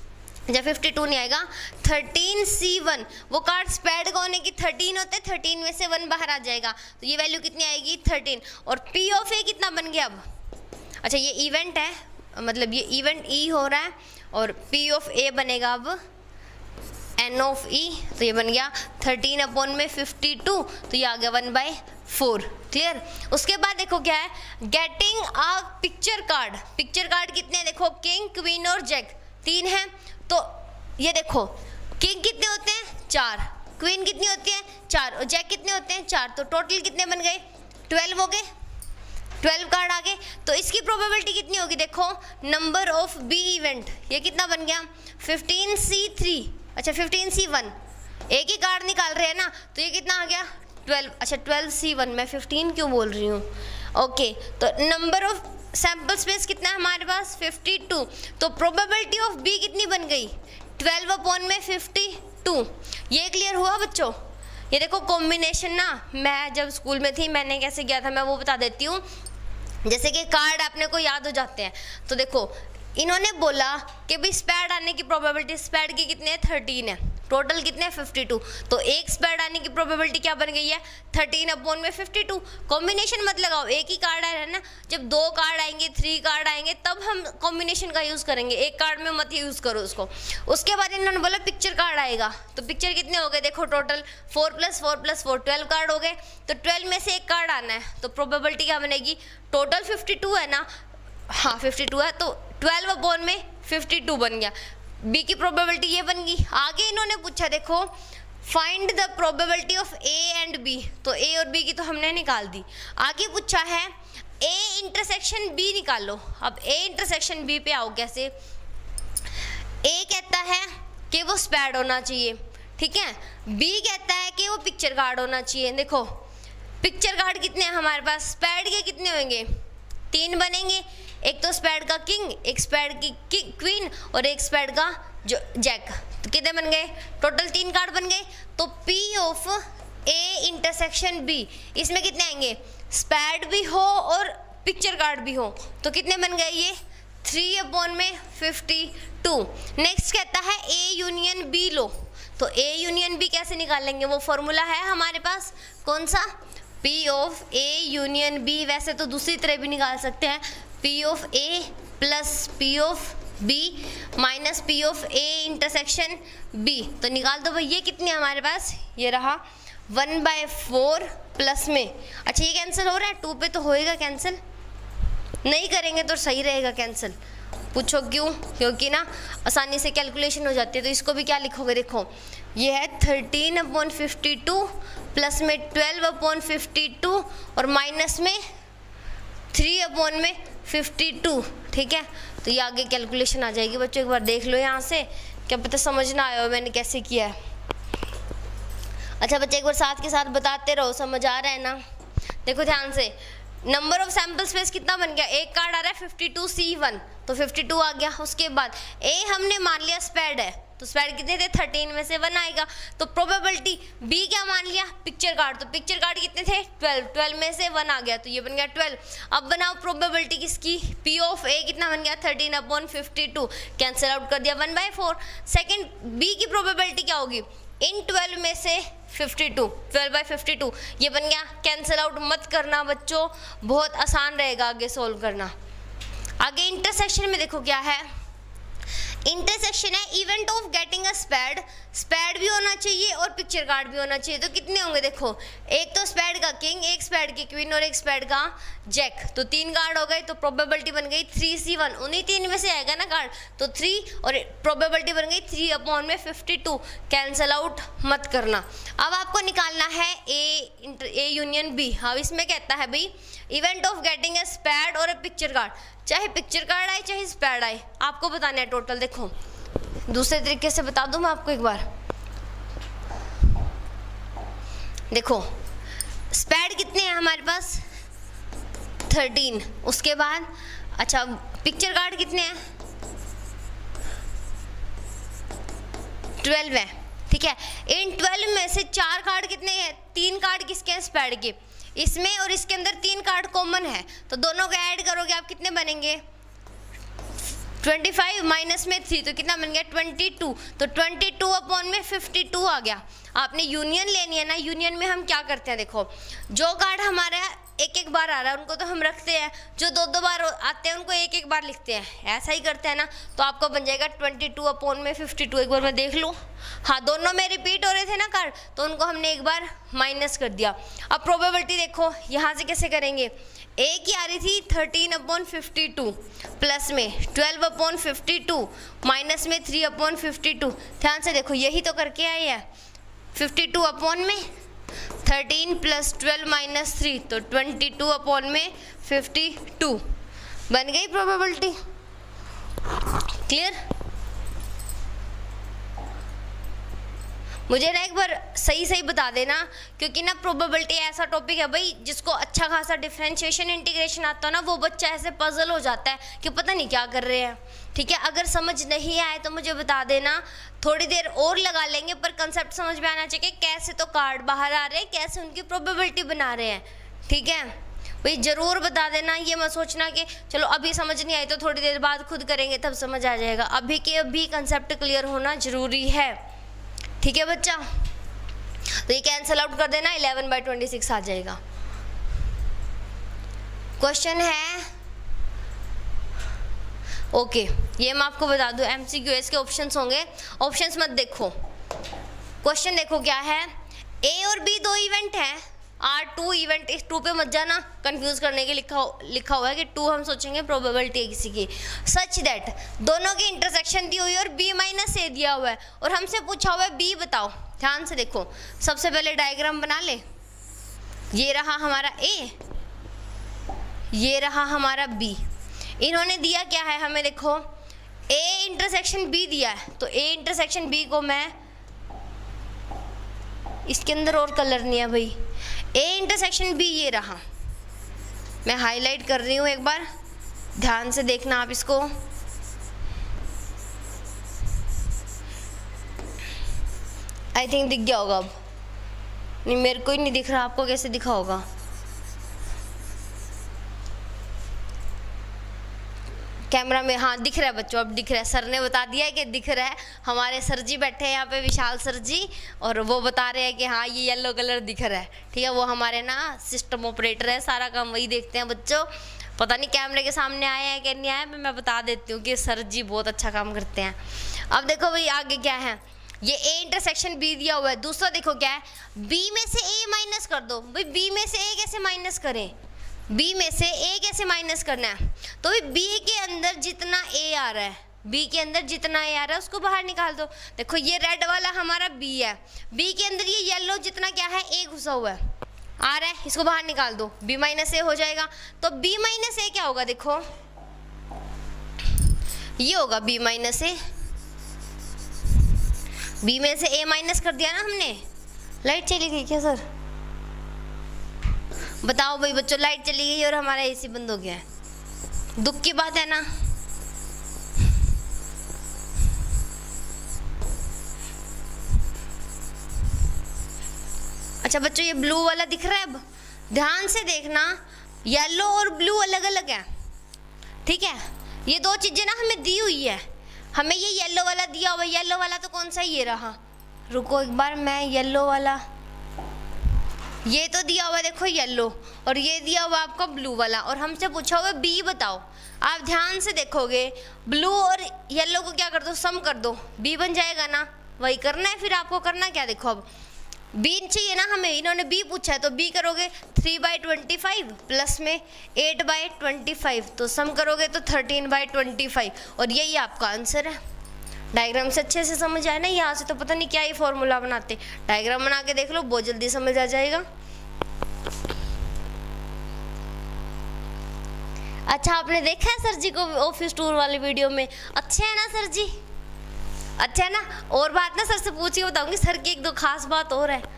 जब फिफ्टी टू नहीं आएगा, थर्टीन सी वन, वो कार्ड स्पैड का होने की थर्टीन होते हैं, थर्टीन में से वन बाहर आ जाएगा, तो ये वैल्यू कितनी आएगी, थर्टीन। और पी ऑफ ए कितना बन गया अब, अच्छा ये इवेंट है, मतलब ये इवेंट ई हो रहा है, और पी ऑफ ए बनेगा अब एन ऑफ ई, तो ये बन गया थर्टीन अपॉन में फिफ्टी टू, तो ये आ गया वन बाई फोर। क्लियर। उसके बाद देखो क्या है, getting a picture card, picture card कितने हैं, देखो किंग, क्वीन और जैक तीन हैं, तो ये देखो किंग कितने होते हैं, चार, क्वीन कितनी होती है, चार, और जैक कितने होते हैं, चार, तो टोटल कितने बन गए, ट्वेल्व हो गए, ट्वेल्व कार्ड आ गए। तो इसकी प्रोबेबिलिटी कितनी होगी, देखो नंबर ऑफ बी इवेंट, ये कितना बन गया, फिफ्टीन सी थ्री, अच्छा फिफ्टीन सी वन, एक ही कार्ड निकाल रहे हैं ना, तो ये कितना आ गया, ट्वेल्व, अच्छा ट्वेल्व सी वन, मैं फिफ्टीन क्यों बोल रही हूँ, ओके। तो नंबर ऑफ सैम्पल स्पेस कितना है हमारे पास, फिफ्टी टू, तो प्रोबेबिलिटी ऑफ बी कितनी बन गई, ट्वेल्व अपॉन में फिफ्टी टू। ये क्लियर हुआ बच्चों। ये देखो कॉम्बिनेशन ना, मैं जब स्कूल में थी मैंने कैसे किया था मैं वो बता देती हूँ। जैसे कि कार्ड आपने को याद हो जाते हैं, तो देखो इन्होंने बोला कि भाई स्पैड आने की प्रोबेबिलिटी, स्पैड की कितने हैं, थर्टीन है, टोटल कितने हैं, फिफ्टी टू, तो एक स्पैड आने की प्रोबेबिलिटी क्या बन गई है, थर्टीन अपॉन में फिफ्टी टू। कॉम्बिनेशन मत लगाओ, एक ही कार्ड आ रहा है ना, जब दो कार्ड आएंगे, थ्री कार्ड आएंगे, तब हम कॉम्बिनेशन का यूज़ करेंगे, एक कार्ड में मत यूज़ करो उसको। उसके बाद इन्होंने बोला पिक्चर कार्ड आएगा, तो पिक्चर कितने हो गए, देखो total four plus four plus four, twelve card हो गए, तो ट्वेल्व में से एक कार्ड आना है, तो प्रोबेबिलिटी क्या बनेगी, टोटल फिफ्टी टू है ना, हाँ फिफ्टी टू है, तो ट्वेल्व अपॉन में फिफ्टी टू बन गया। बी की प्रोबेबिलिटी ये बन गई। आगे इन्होंने पूछा देखो find the probability of A and B, तो ए और बी की तो हमने निकाल दी। आगे पूछा है ए इंटरसेक्शन बी निकालो। अब ए इंटरसेक्शन बी पे आओ कैसे, ए कहता है कि वो स्पैड होना चाहिए, ठीक है, बी कहता है कि वो पिक्चर कार्ड होना चाहिए। देखो पिक्चर कार्ड कितने हैं हमारे पास, स्पैड के कितने होंगे, तीन बनेंगे, एक तो स्पैड का किंग, एक स्पैड की क्वीन और एक स्पैड का जो जैक, तो कितने बन गए, टोटल तीन कार्ड बन गए। तो P of A intersection B, इसमें कितने आएंगे, स्पैड भी हो और पिक्चर कार्ड भी हो, तो कितने बन गए ये, थ्री अपॉन में फिफ्टी टू। नेक्स्ट कहता है ए यूनियन बी लो, तो ए यूनियन बी कैसे निकालेंगे, वो फॉर्मूला है हमारे पास, कौन सा, P of A union B. वैसे तो दूसरी तरह भी निकाल सकते हैं, P of A plus P of B minus P of A intersection B, तो निकाल दो भाई। ये कितनी है हमारे पास, ये रहा वन बाय फोर प्लस में, अच्छा ये कैंसिल हो रहा है, टू पे तो होएगा कैंसिल, नहीं करेंगे तो सही रहेगा कैंसिल। पूछो क्यों, क्योंकि ना आसानी से कैलकुलेशन हो जाती है। तो इसको भी क्या लिखोगे, देखो ये है thirteen upon fifty two plus में ट्वेल्व अपॉन फिफ्टी टू और माइनस में थ्री अपॉन में फिफ्टी टू, ठीक है। तो ये आगे कैलकुलेशन आ जाएगी बच्चों, एक बार देख लो यहाँ से, क्या पता समझ ना आया हो मैंने कैसे किया है। अच्छा बच्चे एक बार साथ के साथ बताते रहो, समझ आ रहा है ना। देखो ध्यान से, नंबर ऑफ सैम्पल स्पेस कितना बन गया, एक कार्ड आ रहा है फिफ्टी टू सी वन, तो फिफ्टी टू आ गया। उसके बाद ए हमने मान लिया स्पैड है, तो स्पैड कितने थे, थर्टीन में से वन आएगा, तो प्रोबेबिलिटी बी क्या मान लिया, पिक्चर कार्ड, तो पिक्चर कार्ड कितने थे, ट्वेल्व, ट्वेल्व में से वन आ गया, तो ये बन गया ट्वेल्व। अब बनाओ प्रोबेबिलिटी किसकी, पी ऑफ ए कितना बन गया, thirteen upon fifty two, cancel out कर दिया one by four. Second B की प्रोबेबिलिटी क्या होगी, इन ट्वेल्व में से fifty two, twelve by fifty two, ये बन गया, कैंसिल आउट मत करना बच्चों, बहुत आसान रहेगा आगे सोल्व करना। आगे इंटरसेक्शन में देखो क्या है, इंटरसेक्शन है event of getting a spade, spade भी होना चाहिए और पिक्चर कार्ड भी होना चाहिए, तो कितने होंगे, देखो एक तो स्पैड का किंग, एक स्पैड की क्वीन और एक स्पैड का जैक, तो तीन कार्ड हो गए, तो प्रोबेबिलिटी बन गई थ्री सी वन, उन्हीं तीन में से आएगा ना कार्ड, तो थ्री और प्रोबेबिलिटी बन गई थ्री अपॉन में फिफ्टी टू, कैंसिल आउट मत करना। अब आपको निकालना है ए ए यूनियन बी। हाँ इसमें कहता है भाई event of getting a spade और ए पिक्चर कार्ड, चाहे पिक्चर कार्ड आए चाहे स्पैड आए, आपको बताना है टोटल। देखो दूसरे तरीके से बता दूं मैं आपको एक बार, देखो स्पैड कितने हैं हमारे पास, थर्टीन, उसके बाद अच्छा पिक्चर कार्ड कितने हैं, ट्वेल्व है, ठीक है। इन ट्वेल्व में से चार कार्ड कितने हैं, तीन कार्ड किसके हैं, स्पैड के, इसमें और इसके अंदर तीन कार्ड कॉमन है, तो दोनों को ऐड करोगे आप कितने बनेंगे, ट्वेंटी फाइव माइनस में थ्री तो कितना बन गया ट्वेंटी टू, तो ट्वेंटी टू अपॉन में फिफ्टी टू आ गया। आपने यूनियन लेनी है ना, यूनियन में हम क्या करते हैं, देखो जो कार्ड हमारा एक एक बार आ रहा है उनको तो हम रखते हैं, जो दो दो बार आते हैं उनको एक एक बार लिखते हैं, ऐसा ही करते हैं ना। तो आपको बन जाएगा ट्वेंटी टू अपॉन में फिफ्टी टू। एक बार मैं देख लूँ, हाँ दोनों में रिपीट हो रहे थे ना कार्ड, तो उनको हमने एक बार माइनस कर दिया। अब प्रोबेबिलिटी देखो यहाँ से कैसे करेंगे, ए की आ रही थी thirteen upon fifty two, plus में twelve upon fifty two, minus में थ्री अपॉन फिफ्टी टू। ध्यान से देखो यही तो करके आए हैं, फिफ्टी टू अपॉन में thirteen plus twelve minus three, तो ट्वेंटी टू अपॉन में फिफ्टी टू बन गई प्रोबेबिलिटी। क्लियर? मुझे ना एक बार सही सही बता देना, क्योंकि ना प्रोबेबिलिटी ऐसा टॉपिक है भाई जिसको अच्छा खासा डिफरेंशिएशन इंटीग्रेशन आता है ना, वो बच्चा ऐसे पजल हो जाता है कि पता नहीं क्या कर रहे हैं। ठीक है, अगर समझ नहीं आए तो मुझे बता देना, थोड़ी देर और लगा लेंगे, पर कंसेप्ट समझ में आना चाहिए कैसे तो कार्ड बाहर आ रहे हैं, कैसे उनकी प्रोबेबिलिटी बना रहे हैं। ठीक है भाई, ज़रूर बता देना, ये मत सोचना कि चलो अभी समझ नहीं आई तो थोड़ी देर बाद खुद करेंगे तब समझ आ जाएगा। अभी के अभी कंसेप्ट क्लियर होना ज़रूरी है। ठीक है बच्चा, तो ये कैंसिल आउट कर देना, इलेवन बाई ट्वेंटी सिक्स आ जाएगा। क्वेश्चन है ओके, ये मैं आपको बता दूं एमसीक्यू के ऑप्शंस होंगे, ऑप्शंस मत देखो। क्वेश्चन देखो क्या है, ए और बी दो इवेंट हैं, आर टू इवेंट, इस टू पे मत जाना, कंफ्यूज करने के लिखा लिखा हुआ है कि टू हम सोचेंगे प्रोबेबिलिटी है किसी की, सच दैट दोनों की इंटरसेक्शन दी हुई है और बी माइनस ए दिया हुआ है और हमसे पूछा हुआ है बी बताओ। ध्यान से देखो, सबसे पहले डायग्राम बना ले, ये रहा हमारा ए, ये रहा हमारा बी। इन्होंने दिया क्या है हमें, देखो ए इंटरसेक्शन बी दिया है, तो ए इंटरसेक्शन बी को मैं इसके अंदर और कलर नहीं है भाई, ए इंटरसेक्शन बी ये रहा, मैं हाईलाइट कर रही हूँ, एक बार ध्यान से देखना आप इसको। आई थिंक दिख गया होगा अब, नहीं मेरे को ही नहीं दिख रहा, आपको कैसे दिखा होगा? कैमरा में, हाँ दिख रहा है बच्चों, अब दिख रहा है, सर ने बता दिया है कि दिख रहा है। हमारे सर जी बैठे हैं यहाँ पे, विशाल सर जी, और वो बता रहे हैं कि हाँ ये येलो कलर दिख रहा है। ठीक है, वो हमारे ना सिस्टम ऑपरेटर है, सारा काम वही देखते हैं बच्चों। पता नहीं कैमरे के सामने आए हैं कि नहीं आए, मैं बता देती हूँ कि सर जी बहुत अच्छा काम करते हैं। अब देखो भाई आगे क्या है, ये ए इंटरसेक्शन बी दिया हुआ है, दूसरा देखो क्या है, बी में से ए माइनस कर दो। भाई बी में से ए कैसे माइनस करें, बी में से ए कैसे माइनस करना है, तो बी के अंदर जितना ए आ रहा है, बी के अंदर जितना ए आ रहा है उसको बाहर निकाल दो। देखो ये रेड वाला हमारा बी है, बी के अंदर ये येलो जितना क्या है ए घुसा हुआ है आ रहा है, इसको बाहर निकाल दो, बी माइनस ए हो जाएगा। तो बी माइनस ए क्या होगा, देखो ये होगा बी माइनस ए, बी में से ए माइनस कर दिया ना हमने। लाइट चली गई क्या सर, बताओ भाई बच्चों, लाइट चली गई और हमारा एसी बंद हो गया है, दुख की बात है ना। अच्छा बच्चों, ये ब्लू वाला दिख रहा है, अब ध्यान से देखना, येलो और ब्लू अलग अलग है। ठीक है, ये दो चीजें ना हमें दी हुई है, हमें ये येलो वाला दिया हुआ, येलो वाला तो कौन सा, ये रहा, रुको एक बार मैं येलो वाला, ये तो दिया हुआ देखो येलो, और ये दिया हुआ आपका ब्लू वाला, और हमसे पूछा हुआ बी बताओ। आप ध्यान से देखोगे, ब्लू और येलो को क्या कर दो, सम कर दो, बी बन जाएगा ना, वही करना है। फिर आपको करना क्या, देखो अब बी चाहिए ना हमें, इन्होंने बी पूछा है, तो बी करोगे three by twenty five plus में एट बाई ट्वेंटी फाइव, तो सम करोगे तो थर्टीन बाई ट्वेंटी फाइव, और यही आपका आंसर है। डायग्राम से अच्छे से समझ आए ना, यहाँ से तो पता नहीं क्या ही फॉर्मूला बनाते, डायग्राम बना के देख लो, बहुत जल्दी समझ आ जाएगा। अच्छा आपने देखा है सर जी को ऑफिस टूर वाली वीडियो में, अच्छे है ना सर जी, अच्छा है ना। और बात ना सर से पूछ के बताऊंगी, सर की एक दो खास बात और है,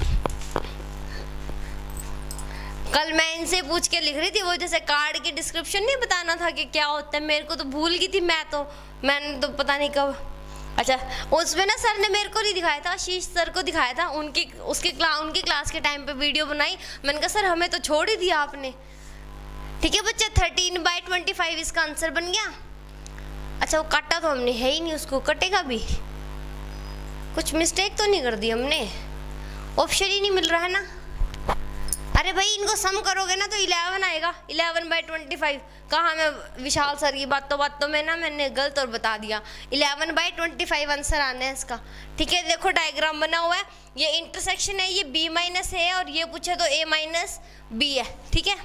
कल मैं इनसे पूछ के लिख रही थी, वो जैसे कार्ड की डिस्क्रिप्शन नहीं बताना था कि क्या होता है, मेरे को तो भूल गई थी, मैं तो मैंने तो पता नहीं कब, अच्छा उसमें ना सर ने मेरे को नहीं दिखाया था, आशीष सर को दिखाया था, उनकी उसके क्ला, उनकी क्लास के टाइम पे वीडियो बनाई, मैंने कहा सर हमें तो छोड़ ही दिया आपने। ठीक है बच्चे, थर्टीन बाई ट्वेंटी फाइव इसका आंसर बन गया। अच्छा वो काटा तो हमने है ही नहीं, उसको कटेगा भी? कुछ मिस्टेक तो नहीं कर दी हमने? ऑप्शन ही नहीं मिल रहा है ना। अरे भाई इनको सम करोगे ना तो इलेवन आएगा, इलेवन बाई ट्वेंटी फाइव। कहाँ मैं विशाल सर की बातों बातों में ना मैंने गलत और बता दिया, eleven by twenty five answer आना है इसका। ठीक है, देखो डायग्राम बना हुआ है, ये इंटरसेक्शन है, ये बी माइनस है और ये पूछे तो ए माइनस बी है। ठीक है,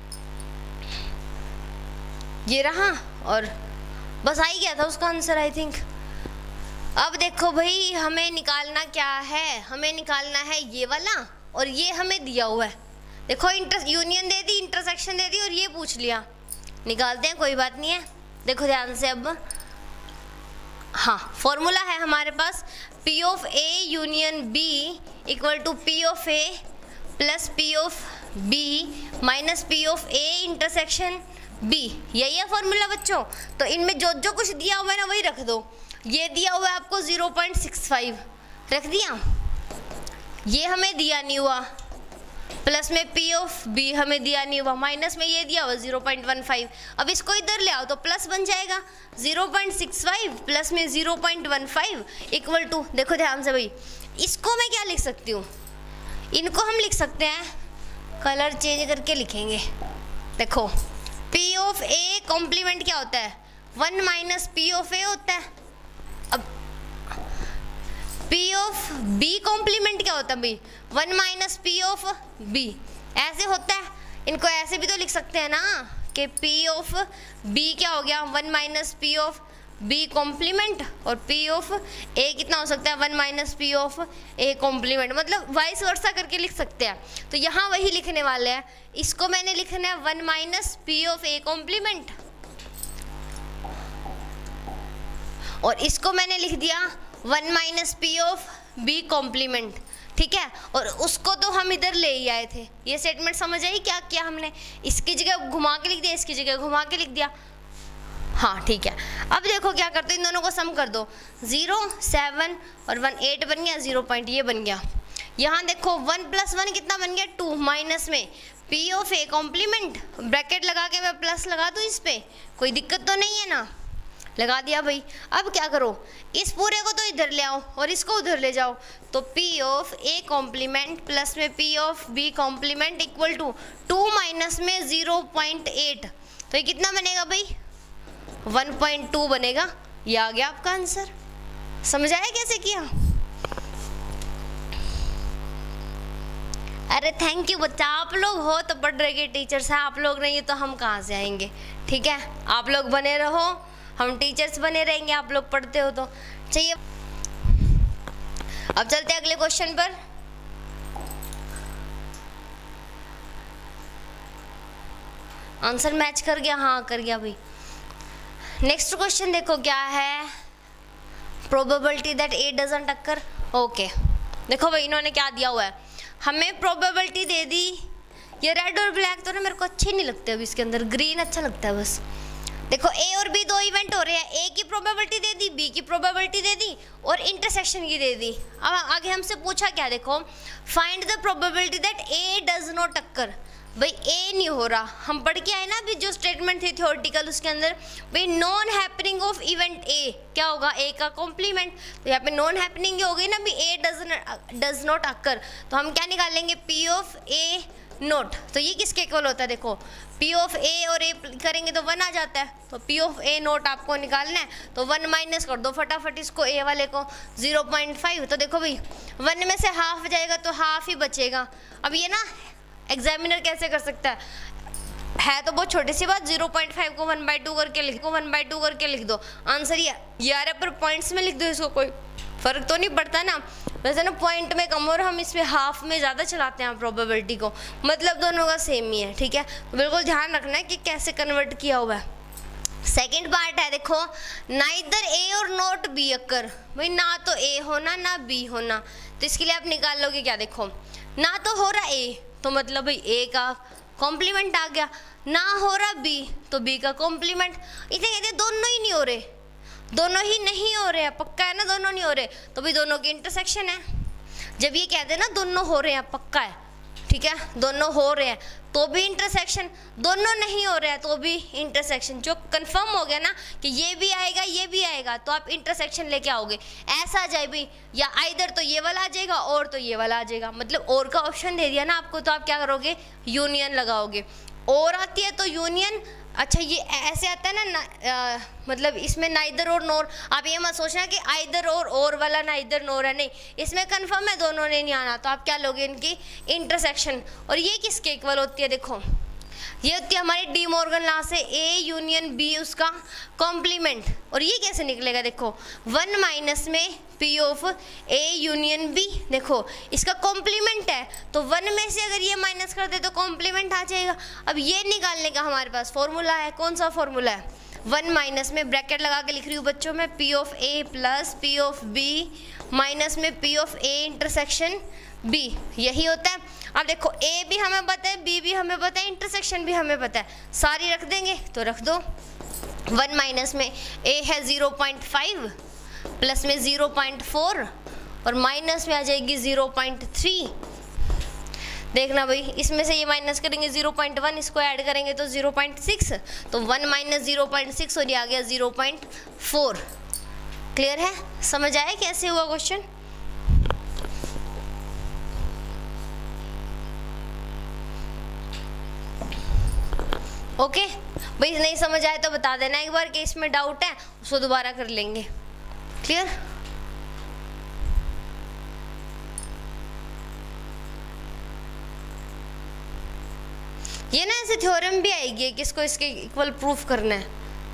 ये रहा और बस आ ही गया था उसका आंसर आई थिंक। अब देखो भाई हमें निकालना क्या है, हमें निकालना है ये वाला और ये हमें दिया हुआ है। देखो इंटर यूनियन दे दी, इंटरसेक्शन दे दी और ये पूछ लिया, निकालते हैं, कोई बात नहीं है। देखो ध्यान से अब, हाँ फॉर्मूला है हमारे पास, P of A union B equal to P of A plus P of B minus P of A intersection B. यही है फॉर्मूला बच्चों। तो इनमें जो जो कुछ दिया हुआ है ना वही रख दो। ये दिया हुआ है आपको ज़ीरो पॉइंट सिक्स फाइव, रख दिया, ये हमें दिया नहीं हुआ, प्लस में पी ऑफ बी हमें दिया नहीं हुआ, माइनस में ये दिया हुआ ज़ीरो पॉइंट वन फाइव। अब इसको इधर ले आओ तो प्लस बन जाएगा, zero point six five plus में zero point one five equal to, देखो ध्यान से भाई, इसको मैं क्या लिख सकती हूँ, इनको हम लिख सकते हैं, कलर चेंज करके लिखेंगे। देखो पी ऑफ ए कॉम्प्लीमेंट क्या होता है, one minus P of A होता है। अब पी ऑफ बी कॉम्प्लीमेंट क्या होता है भाई, one minus P of B, ऐसे होता है। इनको ऐसे भी तो लिख सकते हैं ना कि पी ऑफ बी क्या हो गया, one minus P of B complement, और पी ऑफ ए कितना हो सकता है, one minus P of A complement, मतलब वाइस वर्सा करके लिख सकते हैं। तो यहाँ वही लिखने वाले हैं, इसको मैंने लिखना है one minus P of A complement और इसको मैंने लिख दिया one minus P of B complement. ठीक है, और उसको तो हम इधर ले ही आए थे। ये स्टेटमेंट समझ आई क्या किया हमने, इसकी जगह घुमा के लिख दिया, इसकी जगह घुमा के लिख दिया। हाँ ठीक है, अब देखो क्या करते हैं, इन दोनों को सम कर दो, ज़ीरो सेवन और वन एट बन गया, ज़ीरो पॉइंट ये बन गया। यहाँ देखो वन प्लस वन कितना बन गया, टू, माइनस में P of A complement, bracket लगा के मैं प्लस लगा दूँ इस पर, कोई दिक्कत तो नहीं है ना, लगा दिया भाई। अब क्या करो, इस पूरे को तो इधर ले आओ और इसको उधर ले जाओ, तो P of A complement plus में P of B complement equal to two minus में ज़ीरो पॉइंट एट, तो ये कितना बनेगा भाई, वन पॉइंट टू बनेगा। ये आ गया आपका आंसर। समझ आया कैसे किया? अरे थैंक यू बच्चा, आप लोग हो तो पढ़ रहे टीचर्स हैं, आप लोग नहीं तो हम कहाँ से आएंगे। ठीक है, आप लोग बने रहो, हम टीचर्स बने रहेंगे, आप लोग पढ़ते हो तो चाहिए। अब चलते हैं अगले क्वेश्चन पर। आंसर मैच कर गया, हाँ कर गया भाई। नेक्स्ट क्वेश्चन देखो क्या है, probability that A doesn't occur. Okay देखो भाई इन्होंने क्या दिया हुआ है, हमें प्रोबेबिलिटी दे दी, ये रेड और ब्लैक तो ना मेरे को अच्छे नहीं लगते, अभी इसके अंदर ग्रीन अच्छा लगता है बस। देखो ए और बी दो इवेंट हो रहे हैं, ए की प्रोबेबिलिटी दे दी, बी की प्रोबेबिलिटी दे दी और इंटरसेक्शन की दे दी। अब आगे हमसे पूछा क्या, देखो find the probability that A does not occur. भाई ए नहीं हो रहा, हम पढ़ के आए ना अभी जो स्टेटमेंट थी थ्योरेटिकल, उसके अंदर भाई non happening of event A क्या होगा, ए का कॉम्प्लीमेंट, तो यहाँ पे नॉन हैपनिंग हो गई ना, भी A does does not occur, तो हम क्या निकालेंगे, पी ऑफ ए नोट। तो ये किसके इक्वल होता है, देखो पी ऑफ ए और ए करेंगे तो वन आ जाता है, तो पी ऑफ ए नोट आपको निकालना है, तो वन माइनस कर दो फटाफट इसको, ए वाले को ज़ीरो पॉइंट फाइव, तो देखो भाई वन में से हाफ जाएगा तो हाफ ही बचेगा। अब ये ना एग्जामिनर कैसे कर सकता है, है तो बहुत छोटी सी बात, ज़ीरो पॉइंट फाइव को वन बाई टू करके लिख को वन बाई टू करके लिख दो, आंसर ये यार पर पॉइंट्स में लिख दो, इसको कोई फ़र्क तो नहीं पड़ता ना। वैसे ना पॉइंट में कम और हम इसमें हाफ में ज़्यादा चलाते हैं प्रोबेबिलिटी को, मतलब दोनों का सेम ही है। ठीक है, तो बिल्कुल ध्यान रखना है कि कैसे कन्वर्ट किया हुआ है। सेकेंड पार्ट है, देखो नाइदर ए और नॉट बी अकर, भाई ना तो ए होना ना बी होना, तो इसके लिए आप निकाल लोगे क्या, देखो ना तो हो रहा ए तो मतलब भाई ए का कॉम्प्लीमेंट आ गया, ना हो रहा बी तो बी का कॉम्प्लीमेंट, इसे कहते दोनों ही नहीं हो रहे, दोनों ही नहीं हो रहे हैं, पक्का है ना दोनों नहीं हो रहे, तो भाई दोनों की इंटरसेक्शन है। जब ये कहते हैं ना दोनों हो रहे हैं पक्का है, ठीक है, दोनों हो रहे हैं तो भी इंटरसेक्शन, दोनों नहीं हो रहे हैं तो भी इंटरसेक्शन। जो कंफर्म हो गया ना कि ये भी आएगा ये भी आएगा तो आप इंटरसेक्शन लेके आओगे। ऐसा आ जाए भी या आइदर तो ये वाला आ जाएगा और तो ये वाला आ जाएगा, मतलब और का ऑप्शन दे दिया ना आपको, तो आप क्या करोगे, यूनियन लगाओगे। और आती है तो यूनियन, अच्छा ये ऐसे आता है ना, ना आ, मतलब इसमें नाइदर और नोर, आप ये मत सोचना कि आइदर और और वाला नाइदर नोर है, नहीं, इसमें कंफर्म है दोनों ने नहीं आना, तो आप क्या लोगे, इनकी इंटरसेक्शन। और ये किसके इक्वल होती है, देखो ये होती है हमारी डी मॉर्गन लॉ से ए यूनियन बी उसका कॉम्प्लीमेंट। और ये कैसे निकलेगा, देखो वन माइनस में P of A union B, देखो इसका कॉम्प्लीमेंट है तो वन में से अगर ये माइनस कर दे तो कॉम्प्लीमेंट आ जाएगा। अब ये निकालने का हमारे पास फॉर्मूला है, कौन सा फॉर्मूला है, वन माइनस में ब्रैकेट लगा के लिख रही हूँ बच्चों में, P of A plus P of B minus में P of A intersection B, यही होता है। अब देखो ए भी हमें पता है, बी भी हमें पता है, इंटरसेक्शन भी हमें पता है, सारी रख देंगे तो रख दो। वन माइनस में ए है ज़ीरो पॉइंट फाइव, प्लस में ज़ीरो पॉइंट फोर और माइनस में आ जाएगी ज़ीरो पॉइंट थ्री। देखना भाई, इसमें से ये माइनस करेंगे ज़ीरो पॉइंट वन, इसको ऐड करेंगे तो ज़ीरो पॉइंट सिक्स, तो one minus zero point six और ये आ गया ज़ीरो पॉइंट फोर। क्लियर है, समझ आया कैसे हुआ क्वेश्चन। Okay okay? भाई नहीं समझ आए तो बता देना एक बार कि इसमें डाउट है, उसको दोबारा कर लेंगे। क्लियर, ये ना ऐसे थ्योरम भी आएगी कि इसको इसके इक्वल प्रूफ करना है।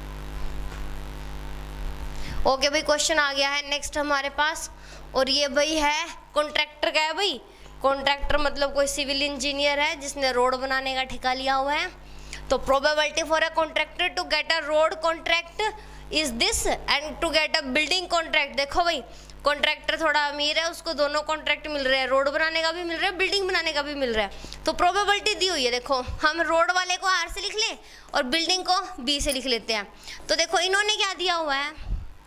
ओके भाई, क्वेश्चन आ गया है नेक्स्ट हमारे पास, और ये भाई है कॉन्ट्रैक्टर का है भाई। कॉन्ट्रैक्टर मतलब कोई सिविल इंजीनियर है जिसने रोड बनाने का ठेका लिया हुआ है। तो probability for a contractor to get a road contract is this and to get a building contract. देखो भाई, कॉन्ट्रैक्टर थोड़ा अमीर है, उसको दोनों कॉन्ट्रैक्ट मिल रहे हैं, रोड बनाने का भी मिल रहा है, बिल्डिंग बनाने का भी मिल रहा है। तो प्रोबेबिलिटी दी हुई है, देखो हम रोड वाले को आर से लिख लें और बिल्डिंग को बी से लिख लेते हैं। तो देखो इन्होंने क्या दिया हुआ है,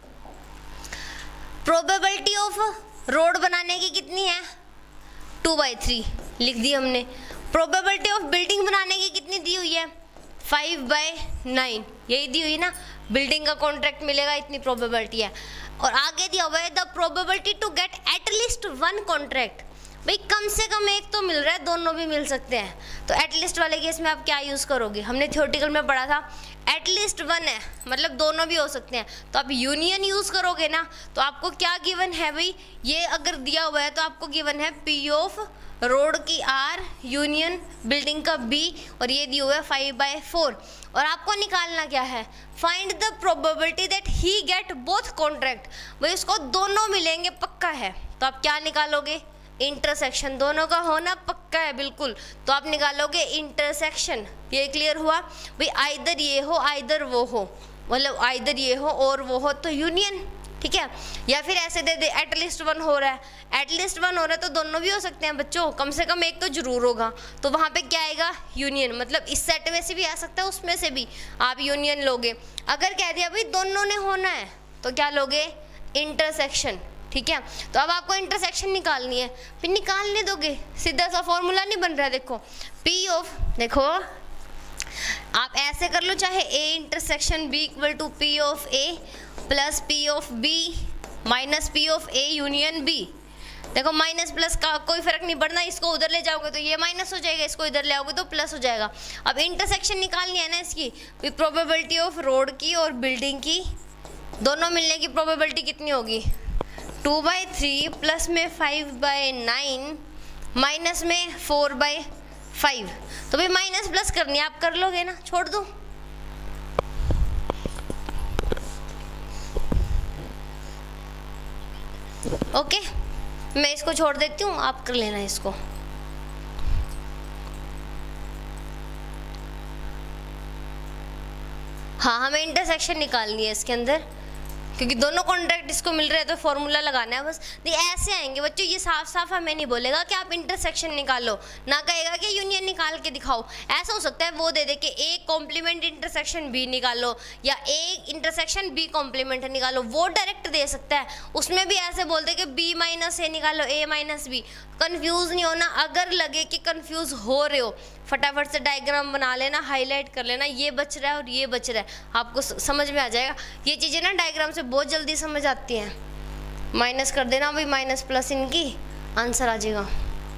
प्रोबेबिलिटी ऑफ रोड बनाने की कितनी है, टू बाई थ्री लिख दी हमने। प्रोबेबिलिटी ऑफ बिल्डिंग बनाने की कितनी दी हुई है, फाइव बाई नाइन, यही दी हुई ना, बिल्डिंग का कॉन्ट्रैक्ट मिलेगा इतनी प्रोबेबिलिटी है। और आगे दिया हुआ है the probability to get at least one contract, भाई कम से कम एक तो मिल रहा है, दोनों भी मिल सकते हैं। तो एटलीस्ट वाले केस में आप क्या यूज़ करोगे, हमने थ्योरेटिकल में पढ़ा था एटलीस्ट वन है मतलब दोनों भी हो सकते हैं, तो आप यूनियन यूज़ करोगे ना। तो आपको क्या गिवन है भाई, ये अगर दिया हुआ है तो आपको गिवन है पी ऑफ रोड की आर यूनियन बिल्डिंग का बी, और ये दिया हुआ है फाइव बाई फोर। और आपको निकालना क्या है, find the probability that he get both contract, भाई उसको दोनों मिलेंगे पक्का है। तो आप क्या निकालोगे, इंटरसेक्शन, दोनों का होना पक्का है बिल्कुल, तो आप निकालोगे इंटरसेक्शन। ये क्लियर हुआ भाई, आइदर ये हो आइदर वो हो, मतलब आइदर ये हो और वो हो तो यूनियन, ठीक है। या फिर ऐसे दे दे एटलीस्ट वन हो रहा है, एटलीस्ट वन हो रहा है तो दोनों भी हो सकते हैं बच्चों, कम से कम एक तो जरूर होगा, तो वहाँ पे क्या आएगा, यूनियन। मतलब इस सेट में से भी आ सकता है, उसमें से भी आप यूनियन लोगे। अगर कह दिया भाई दोनों ने होना है तो क्या लोगे, इंटरसेक्शन, ठीक है। तो अब आपको इंटरसेक्शन निकालनी है, फिर निकालने दोगे, सीधा सा फॉर्मूला नहीं बन रहा है। देखो पी ऑफ, देखो आप ऐसे कर लो, चाहे A intersection B equal to P of A plus P of B minus P of A union B. देखो माइनस प्लस का कोई फर्क नहीं पड़ना, इसको उधर ले जाओगे तो ये माइनस हो जाएगा, इसको इधर ले आओगे तो प्लस हो जाएगा। अब इंटरसेक्शन निकालनी है ना इसकी, प्रोबेबिलिटी ऑफ रोड की और बिल्डिंग की दोनों मिलने की प्रोबेबिलिटी कितनी होगी, टू बाई थ्री प्लस में फाइव बाई नाइन माइनस में फोर बाई फाइव। तो भाई माइनस प्लस करनी है, आप कर लोगे ना, छोड़ दो। ओके मैं इसको छोड़ देती हूँ, आप कर लेना इसको। हाँ हमें इंटरसेक्शन निकालनी है इसके अंदर, क्योंकि दोनों कॉन्ट्रैक्ट इसको मिल रहे हैं तो फॉर्मूला लगाना है बस। देखिए ऐसे आएंगे बच्चों, ये साफ साफ हमें नहीं बोलेगा कि आप इंटरसेक्शन निकालो, ना कहेगा कि यूनियन निकाल के दिखाओ। ऐसा हो सकता है वो दे दे कि ए कॉम्प्लीमेंट इंटरसेक्शन बी निकालो या ए इंटरसेक्शन बी कॉम्प्लीमेंट निकालो, वो डायरेक्ट दे सकता है। उसमें भी ऐसे बोलते कि बी माइनस ए निकालो, ए माइनस बी। कंफ्यूज नहीं होना, अगर लगे कि कंफ्यूज हो रहे हो फटाफट से डायग्राम बना लेना, हाईलाइट कर लेना, ये बच रहा है और ये बच रहा है, आपको समझ में आ जाएगा। ये चीज़ें ना डायग्राम से बहुत जल्दी समझ आती हैं। माइनस कर देना भाई, माइनस प्लस इनकी आंसर आ जाएगा।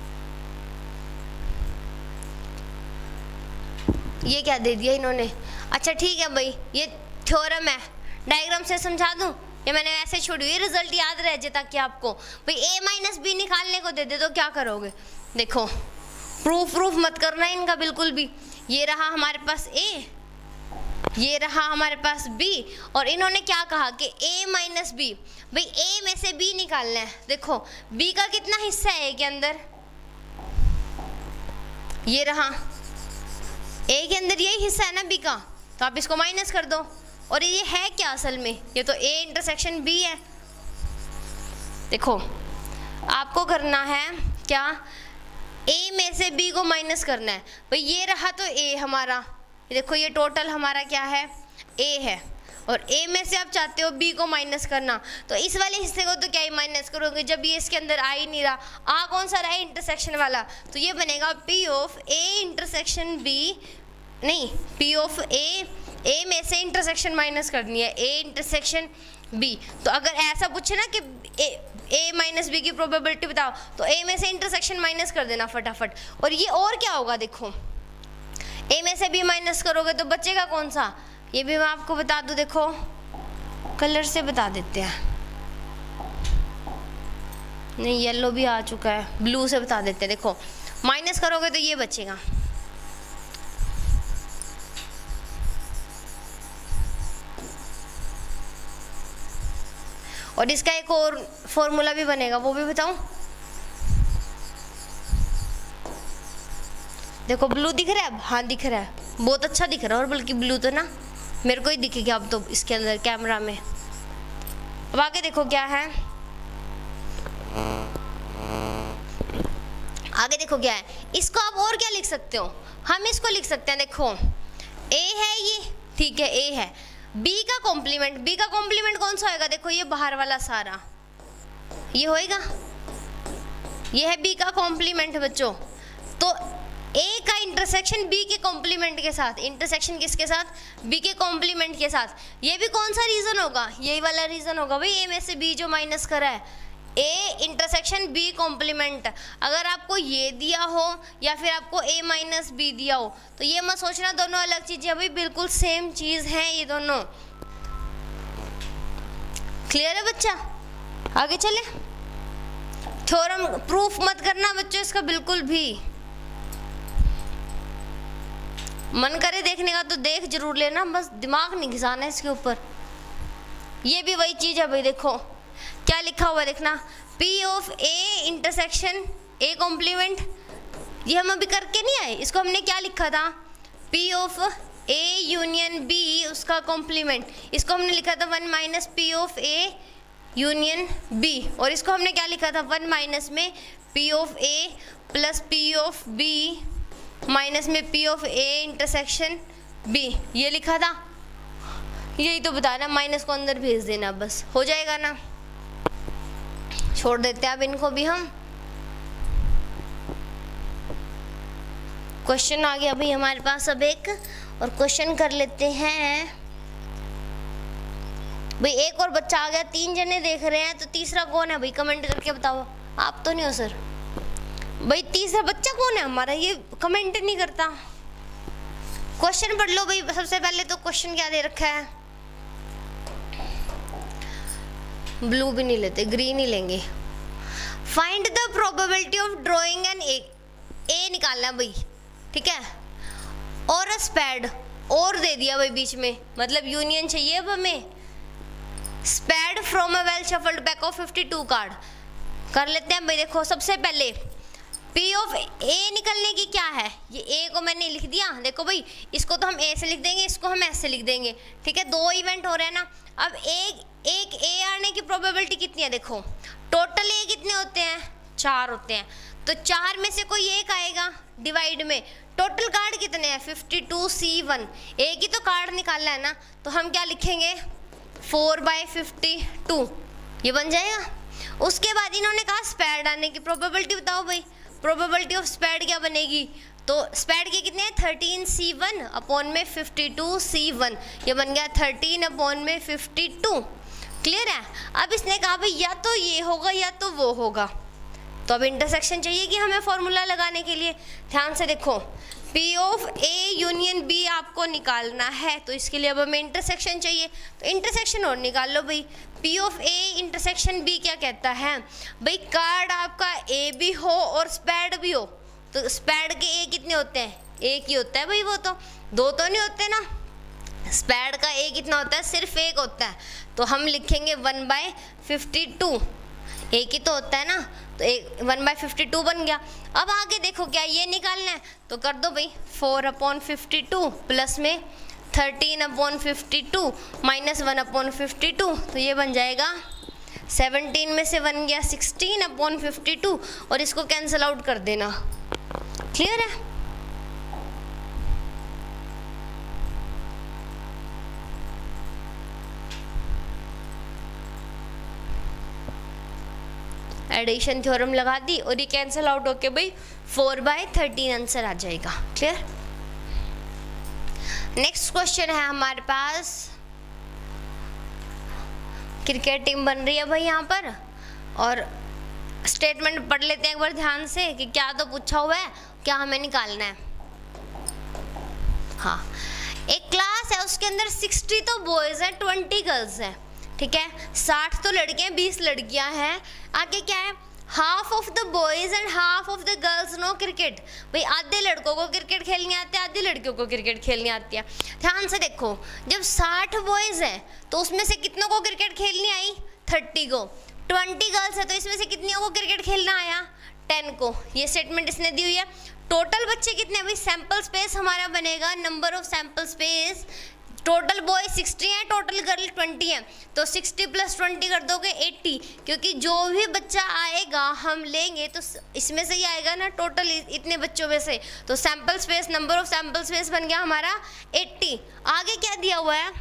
ये क्या दे दिया इन्होंने, अच्छा ठीक है भाई, ये थ्योरम है, डायग्राम से समझा दूं, ये मैंने ऐसे छोड़ी हुई, रिजल्ट याद रह जाए ताकि आपको। भाई ए माइनस बी निकालने को दे दे तो क्या करोगे, देखो प्रूफ प्रूफ मत करना इनका बिल्कुल भी। ये रहा हमारे पास ए, ये रहा हमारे पास बी, और इन्होंने क्या कहा कि a माइनस बी। भाई a में से b निकालना है। देखो b का कितना हिस्सा है a के अंदर, ये रहा a के अंदर यही हिस्सा है ना b का, तो आप इसको माइनस कर दो। और ये है क्या असल में, ये तो a इंटरसेक्शन b है। देखो आपको करना है क्या, a में से b को माइनस करना है। भाई ये रहा तो a हमारा, देखो ये टोटल हमारा क्या है, a है, और a में से आप चाहते हो b को माइनस करना, तो इस वाले हिस्से को तो क्या ही माइनस करोगे जब ये इसके अंदर आ ही नहीं रहा। आ कौन सा रहा है, इंटरसेक्शन वाला, तो ये बनेगा p of a intersection b, नहीं p ऑफ a, a में से इंटरसेक्शन माइनस करनी है, a इंटरसेक्शन b। तो अगर ऐसा पूछे ना कि a a माइनस बी की प्रोबेबिलिटी बताओ, तो a में से इंटरसेक्शन माइनस कर देना फटाफट। और ये और क्या होगा, देखो a में से b माइनस करोगे तो बचेगा कौन सा, ये भी मैं आपको बता दूं, देखो कलर से बता देते हैं, नहीं येलो भी आ चुका है, ब्लू से बता देते हैं। देखो माइनस करोगे तो ये बचेगा, और इसका एक और फॉर्मूला भी बनेगा, वो भी बताऊं। देखो ब्लू दिख रहा है, हाँ दिख रहा है, बहुत अच्छा दिख रहा है, और बल्कि ब्लू तो ना मेरे को ही दिखेगा अब तो इसके अंदर कैमरा में। अब आगे देखो क्या है, आगे देखो क्या है, इसको आप और क्या लिख सकते हो, हम इसको लिख सकते हैं, देखो a है ये, ठीक है a है, b का कॉम्प्लीमेंट, b का कॉम्प्लीमेंट कौन सा होएगा, देखो ये बाहर वाला सारा ये होएगा, ये है b का कॉम्प्लीमेंट बच्चों। तो a का इंटरसेक्शन b के कॉम्प्लीमेंट के साथ, इंटरसेक्शन किसके साथ, b के कॉम्प्लीमेंट के साथ, ये भी कौन सा रीजन होगा, यही वाला रीजन होगा भाई, a में से b जो माइनस करा है, a इंटरसेक्शन b कॉम्प्लीमेंट। अगर आपको ये दिया हो या फिर आपको a माइनस बी दिया हो तो ये मत सोचना दोनों अलग चीजें, भाई बिल्कुल सेम चीज है ये दोनों। क्लियर है बच्चा, आगे चले। थ्योरम प्रूफ मत करना बच्चों इसका बिल्कुल भी, मन करे देखने का तो देख जरूर लेना, बस दिमाग नहीं घिसाना इसके ऊपर। ये भी वही चीज है भाई, देखो क्या लिखा हुआ है, देखना P of A intersection A complement, ये हम अभी करके नहीं आए, इसको हमने क्या लिखा था, P of A union B उसका कॉम्प्लीमेंट, इसको हमने लिखा था one minus P of A union B, और इसको हमने क्या लिखा था, वन माइनस में P of A plus P of B minus में P of A intersection B, ये लिखा था। यही तो बताना, माइनस को अंदर भेज देना, बस हो जाएगा ना। छोड़ देते हैं अब इनको भी हम। क्वेश्चन आ गया भाई हमारे पास अब एक, और क्वेश्चन कर लेते हैं। भाई एक और बच्चा आ गया, तीन जने देख रहे हैं, तो तीसरा कौन है भाई, कमेंट करके बताओ। आप तो नहीं हो सर, भाई तीसरा बच्चा कौन है हमारा, ये कमेंट नहीं करता। क्वेश्चन पढ़ लो भाई, सबसे पहले तो क्वेश्चन क्या दे रखा है, ब्लू भी नहीं लेते, ग्रीन ही लेंगे। Find the probability of drawing an A, A निकालना है भाई, ठीक है, और अ स्पैड, और दे दिया भाई बीच में, मतलब यूनियन चाहिए अब हमें। Spade from a well shuffled pack of fifty two card कर लेते हैं भाई। देखो सबसे पहले P पी ऑफ ए निकलने की क्या है, ये ए को मैंने लिख दिया, देखो भाई इसको तो हम ए से लिख देंगे, इसको हम एस से लिख देंगे, ठीक है। दो इवेंट हो रहे हैं ना, अब एक एक ए आने की प्रोबेबिलिटी कितनी है, देखो टोटल ए कितने होते हैं, चार होते हैं, तो चार में से कोई एक आएगा डिवाइड में, टोटल कार्ड कितने हैं फिफ्टी टू सी वन, एक ही तो कार्ड निकालना है ना, तो हम क्या लिखेंगे फोर बाई फिफ्टी टू, ये बन जाएगा। उसके बाद इन्होंने कहा स्पैड आने की प्रोबेबिलिटी बताओ भाई, प्रोबेबिलिटी ऑफ स्पैड क्या बनेगी, तो स्पैड के कितने हैं थर्टीन सी वन अपॉन में फिफ्टी टू सी वन, ये बन गया थर्टीन अपॉन में फिफ्टी टू। क्लियर है। अब इसने कहा भाई या तो ये होगा या तो वो होगा, तो अब इंटरसेक्शन चाहिए कि हमें फॉर्मूला लगाने के लिए। ध्यान से देखो, P of A union B आपको निकालना है, तो इसके लिए अब हमें इंटरसेक्शन चाहिए, तो इंटरसेक्शन और निकाल लो भाई। P of A intersection B क्या कहता है भाई, कार्ड आपका A भी हो और स्पैड भी हो, तो स्पैड के A कितने होते हैं, एक ही होता है भाई, वो तो दो तो नहीं होते ना, स्पैड का A कितना होता है, सिर्फ एक होता है, तो हम लिखेंगे वन बाय फिफ्टी टू, एक ही तो होता है ना, तो एक वन बाई फिफ्टी टू बन गया। अब आगे देखो क्या ये निकालना है, तो कर दो भाई four upon fifty two plus में thirteen upon fifty two minus one upon fifty two, तो ये बन जाएगा सेवनटीन में से वन गया सिक्सटीन अपॉन फिफ्टी टू, और इसको कैंसिल आउट कर देना। क्लियर है। एडिशन थ्योरम लगा दी और ये कैंसिल आउट होके भाई फोर बाय थर्टीन आंसर आ जाएगा। क्लियर। नेक्स्ट क्वेश्चन है हमारे पास, क्रिकेट टीम बन रही है भाई यहाँ पर, और स्टेटमेंट पढ़ लेते हैं एक बार ध्यान से कि क्या तो पूछा हुआ है, क्या हमें निकालना है। हाँ, एक क्लास है उसके अंदर सिक्सटी तो बॉयज है, ट्वेंटी गर्ल्स है, ठीक है, साठ तो लड़के हैं, बीस लड़कियां हैं। आगे क्या है, half of the boys and half of the girls know cricket, भाई आधे लड़कों को क्रिकेट खेलनी आती है, आधी लड़कियों को क्रिकेट खेलनी आती है। ध्यान से देखो, जब साठ बॉयज हैं तो उसमें से कितनों को क्रिकेट खेलनी आई, थर्टी को, ट्वेंटी गर्ल्स है तो इसमें से कितनियों को क्रिकेट खेलना आया, टेन को। ये स्टेटमेंट इसने दी हुई है। टोटल बच्चे कितने, भाई सैंपल स्पेस हमारा बनेगा, number of sample space, total boy sixty है, टोटल गर्ल ट्वेंटी है, तो सिक्सटी प्लस ट्वेंटी कर दोगे एट्टी, क्योंकि जो भी बच्चा आएगा हम लेंगे तो इसमें से ही आएगा ना, टोटल इतने बच्चों में से, तो sample space, number of sample space बन गया हमारा एट्टी। आगे क्या दिया हुआ है,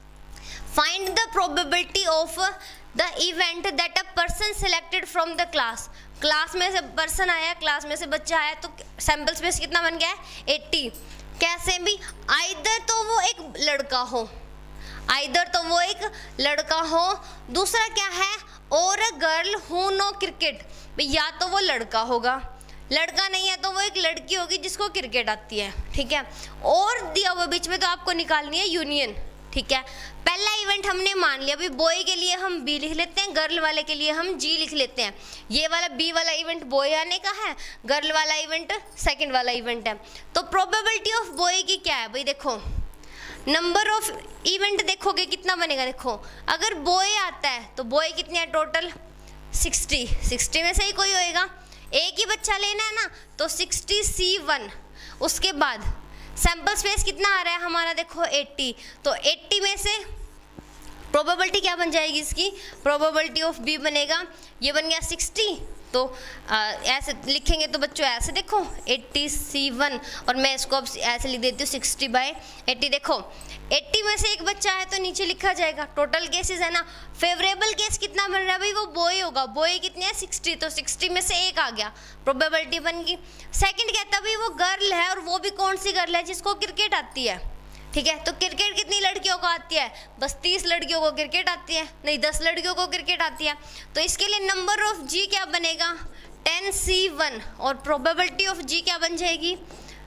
find the probability of the event that a person selected from the class, class में से पर्सन आया, क्लास में से बच्चा आया, तो सैंपल स्पेस कितना बन गया है एट्टी। कैसे भी, आइदर तो वो एक लड़का हो, आइदर तो वो एक लड़का हो, दूसरा क्या है, और a girl who know cricket, या तो वो लड़का होगा, लड़का नहीं है तो वो एक लड़की होगी जिसको क्रिकेट आती है, ठीक है, और दिया हुआ बीच में तो आपको निकालनी है यूनियन, ठीक है। पहला इवेंट हमने मान लिया, अभी बॉय के लिए हम बी लिख लेते हैं, गर्ल वाले के लिए हम जी लिख लेते हैं। ये वाला बी वाला इवेंट बॉय आने का है, गर्ल वाला इवेंट सेकंड वाला इवेंट है। तो प्रोबेबिलिटी ऑफ बॉय की क्या है भाई, देखो नंबर ऑफ इवेंट देखोगे कितना बनेगा, देखो अगर बॉय आता है तो बॉय कितने हैं टोटल सिक्सटी, सिक्सटी में से ही कोई होएगा, एक ही बच्चा लेना है ना, तो सिक्सटी सी वन। उसके बाद सैंपल स्पेस कितना आ रहा है हमारा, देखो एट्टी, तो एट्टी में से प्रोबेबिलिटी क्या बन जाएगी इसकी, प्रोबेबिलिटी ऑफ बी बनेगा, ये बन गया सिक्सटी, तो आ, ऐसे लिखेंगे तो बच्चों ऐसे देखो एट्टी सी वन, और मैं इसको अब ऐसे लिख देती हूँ सिक्सटी बाई एट्टी। देखो एट्टी में से एक बच्चा है तो नीचे लिखा जाएगा, टोटल केसेस है ना, फेवरेबल केस कितना बन रहा है भाई, वो बॉय होगा, बॉय कितने हैं सिक्सटी, तो सिक्सटी में से एक आ गया, प्रोबेबिलिटी बन गई। सेकंड कहता है भाई वो गर्ल है, और वो भी कौन सी गर्ल है, जिसको क्रिकेट आती है, ठीक है, तो क्रिकेट कितनी लड़कियों को आती है, बस तीस लड़कियों को क्रिकेट आती है, नहीं दस लड़कियों को क्रिकेट आती है, तो इसके लिए नंबर ऑफ जी क्या बनेगा, टेन सी वन, और प्रोबेबिलिटी ऑफ जी क्या बन जाएगी,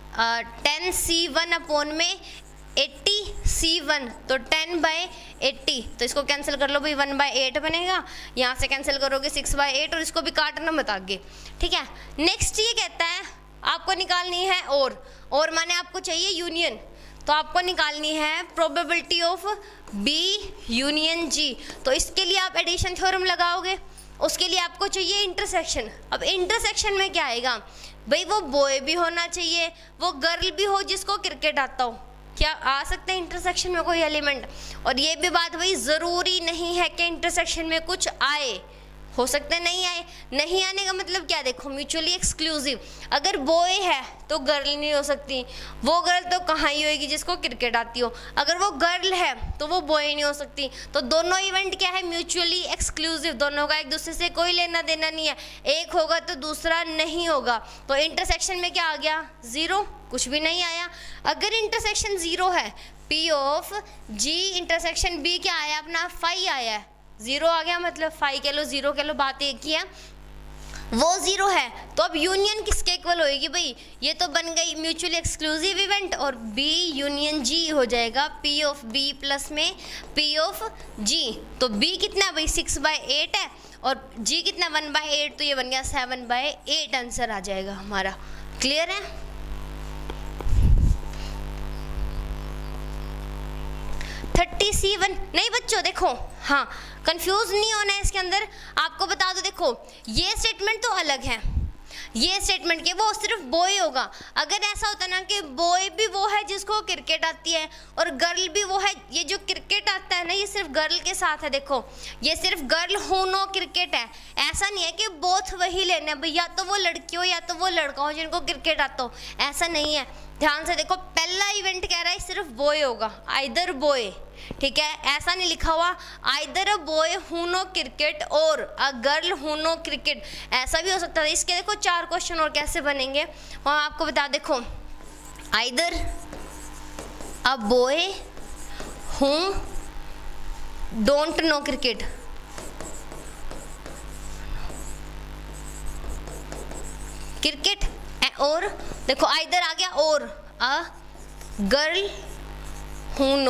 टेन सी वन अपॉन में एट्टी सी वन, तो टेन बाई एट्टी, तो इसको कैंसिल कर लो भाई, वन बाई एट बनेगा, यहाँ से कैंसिल करोगे सिक्स बाई एट, और इसको भी काटना मत आगे, ठीक है। नेक्स्ट ये कहता है आपको निकालनी है और और माने आपको चाहिए यूनियन, तो आपको निकालनी है probability of B union G, तो इसके लिए आप एडिशन थ्योरम लगाओगे, उसके लिए आपको चाहिए इंटरसेक्शन। अब इंटरसेक्शन में क्या आएगा भाई, वो बॉय भी होना चाहिए, वो गर्ल भी हो जिसको क्रिकेट आता हो। क्या आ सकते हैं इंटरसेक्शन में कोई एलिमेंट? और ये भी बात भाई ज़रूरी नहीं है कि इंटरसेक्शन में कुछ आए, हो सकते हैं नहीं आए। नहीं आने का मतलब क्या, देखो म्यूचुअली एक्सक्लूसिव। अगर बॉय है तो गर्ल नहीं हो सकती, वो गर्ल तो कहाँ ही होगी जिसको क्रिकेट आती हो। अगर वो गर्ल है तो वो बॉय नहीं हो सकती। तो दोनों इवेंट क्या है, म्यूचुअली एक्सक्लूसिव, दोनों का एक दूसरे से कोई लेना देना नहीं है, एक होगा तो दूसरा नहीं होगा। तो इंटरसेक्शन में क्या आ गया, ज़ीरो, कुछ भी नहीं आया। अगर इंटरसेक्शन ज़ीरो है, P of G intersection B क्या आया अपना, फाइव आया है, ज़ीरो आ गया, मतलब फाइव कह लो ज़ीरो कह लो, बात एक ही है, वो ज़ीरो है। तो अब यूनियन किसके इक्वल होएगी भाई, ये तो बन गई म्यूचुअली एक्सक्लूसिव इवेंट, और बी यूनियन जी हो जाएगा, पी ऑफ बी प्लस में पी ऑफ जी। तो बी कितना भाई सिक्स बाई एट है, और जी कितना वन बाई एट, तो ये बन गया सेवन बाई एट आंसर आ जाएगा हमारा। क्लियर है? थर्टी सी वन नहीं बच्चों, देखो हाँ कंफ्यूज नहीं होना है इसके अंदर। आपको बता दो, देखो ये स्टेटमेंट तो अलग है, ये स्टेटमेंट के वो सिर्फ बॉय होगा। अगर ऐसा होता ना कि बॉय भी वो है जिसको क्रिकेट आती है और गर्ल भी वो है, ये जो क्रिकेट आता है ना ये सिर्फ गर्ल के साथ है। देखो ये सिर्फ गर्ल हूँ नो क्रिकेट है, ऐसा नहीं है कि बोथ वही लेने हैं भाई, या तो वो लड़की हो या तो वो लड़का हो जिनको क्रिकेट आता हो, ऐसा नहीं है। ध्यान से देखो, पहला इवेंट कह रहा है सिर्फ बॉय होगा, आइदर बॉय, ठीक है, ऐसा नहीं लिखा हुआ either a boy who know cricket और a girl who know cricket, ऐसा भी हो सकता है। इसके देखो चार क्वेश्चन और कैसे बनेंगे वो आपको बता, देखो either a boy who don't know cricket, cricket, और देखो आइदर आ गया और a girl who know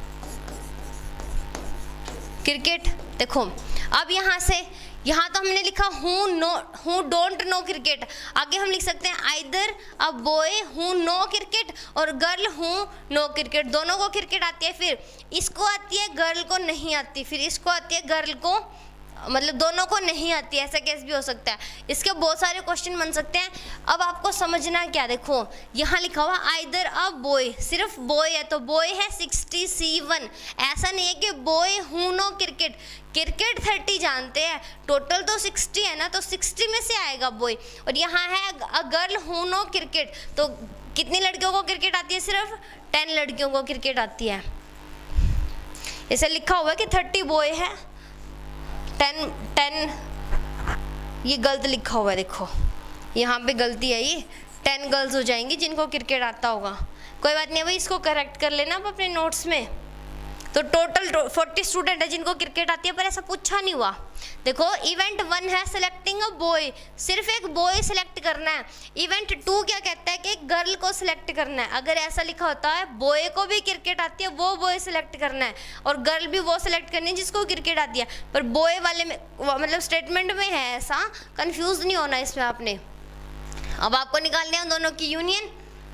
cricket. देखो अब यहाँ से यहाँ तो हमने लिखा हूँ नो हूँ डोंट नो क्रिकेट, आगे हम लिख सकते हैं either a boy who know cricket और गर्ल हूँ नो क्रिकेट, दोनों को क्रिकेट आती है, फिर इसको आती है गर्ल को नहीं आती, फिर इसको आती है गर्ल को, मतलब दोनों को नहीं आती, ऐसा केस भी हो सकता है। इसके बहुत सारे क्वेश्चन बन सकते हैं। अब आपको समझना क्या, देखो यहाँ लिखा हुआ आइदर अ बॉय, सिर्फ बॉय है तो बॉय है सिक्सटी सी वन, ऐसा नहीं है कि boy who know cricket, cricket thirty जानते हैं, टोटल तो सिक्सटी है ना, तो सिक्सटी में से आएगा बॉय। और यहाँ है a girl who know cricket, तो कितनी लड़कियों को क्रिकेट आती है, सिर्फ टेन लड़कियों को क्रिकेट आती है। इसे लिखा हुआ है कि थर्टी बॉय है, टेन टेन ये गलत लिखा हुआ है, देखो यहाँ पे गलती है, ये टेन गर्ल्स हो जाएंगी जिनको क्रिकेट आता होगा। कोई बात नहीं भाई, इसको करेक्ट कर लेना आप अपने नोट्स में। तो टोटल फोर्टी स्टूडेंट है जिनको क्रिकेट आती है, पर ऐसा पूछा नहीं हुआ। देखो इवेंट वन है सिलेक्टिंग अ बॉय, सिर्फ एक बॉय सिलेक्ट करना है। इवेंट टू क्या कहता है कि एक गर्ल को सिलेक्ट करना है। अगर ऐसा लिखा होता है बॉय को भी क्रिकेट आती है, वो बॉय सिलेक्ट करना है, और गर्ल भी वो सिलेक्ट करनी है जिसको क्रिकेट आती है, पर बॉय वाले में मतलब स्टेटमेंट में है ऐसा, कंफ्यूज नहीं होना इसमें आपने। अब आपको निकालने हैं दोनों की यूनियन,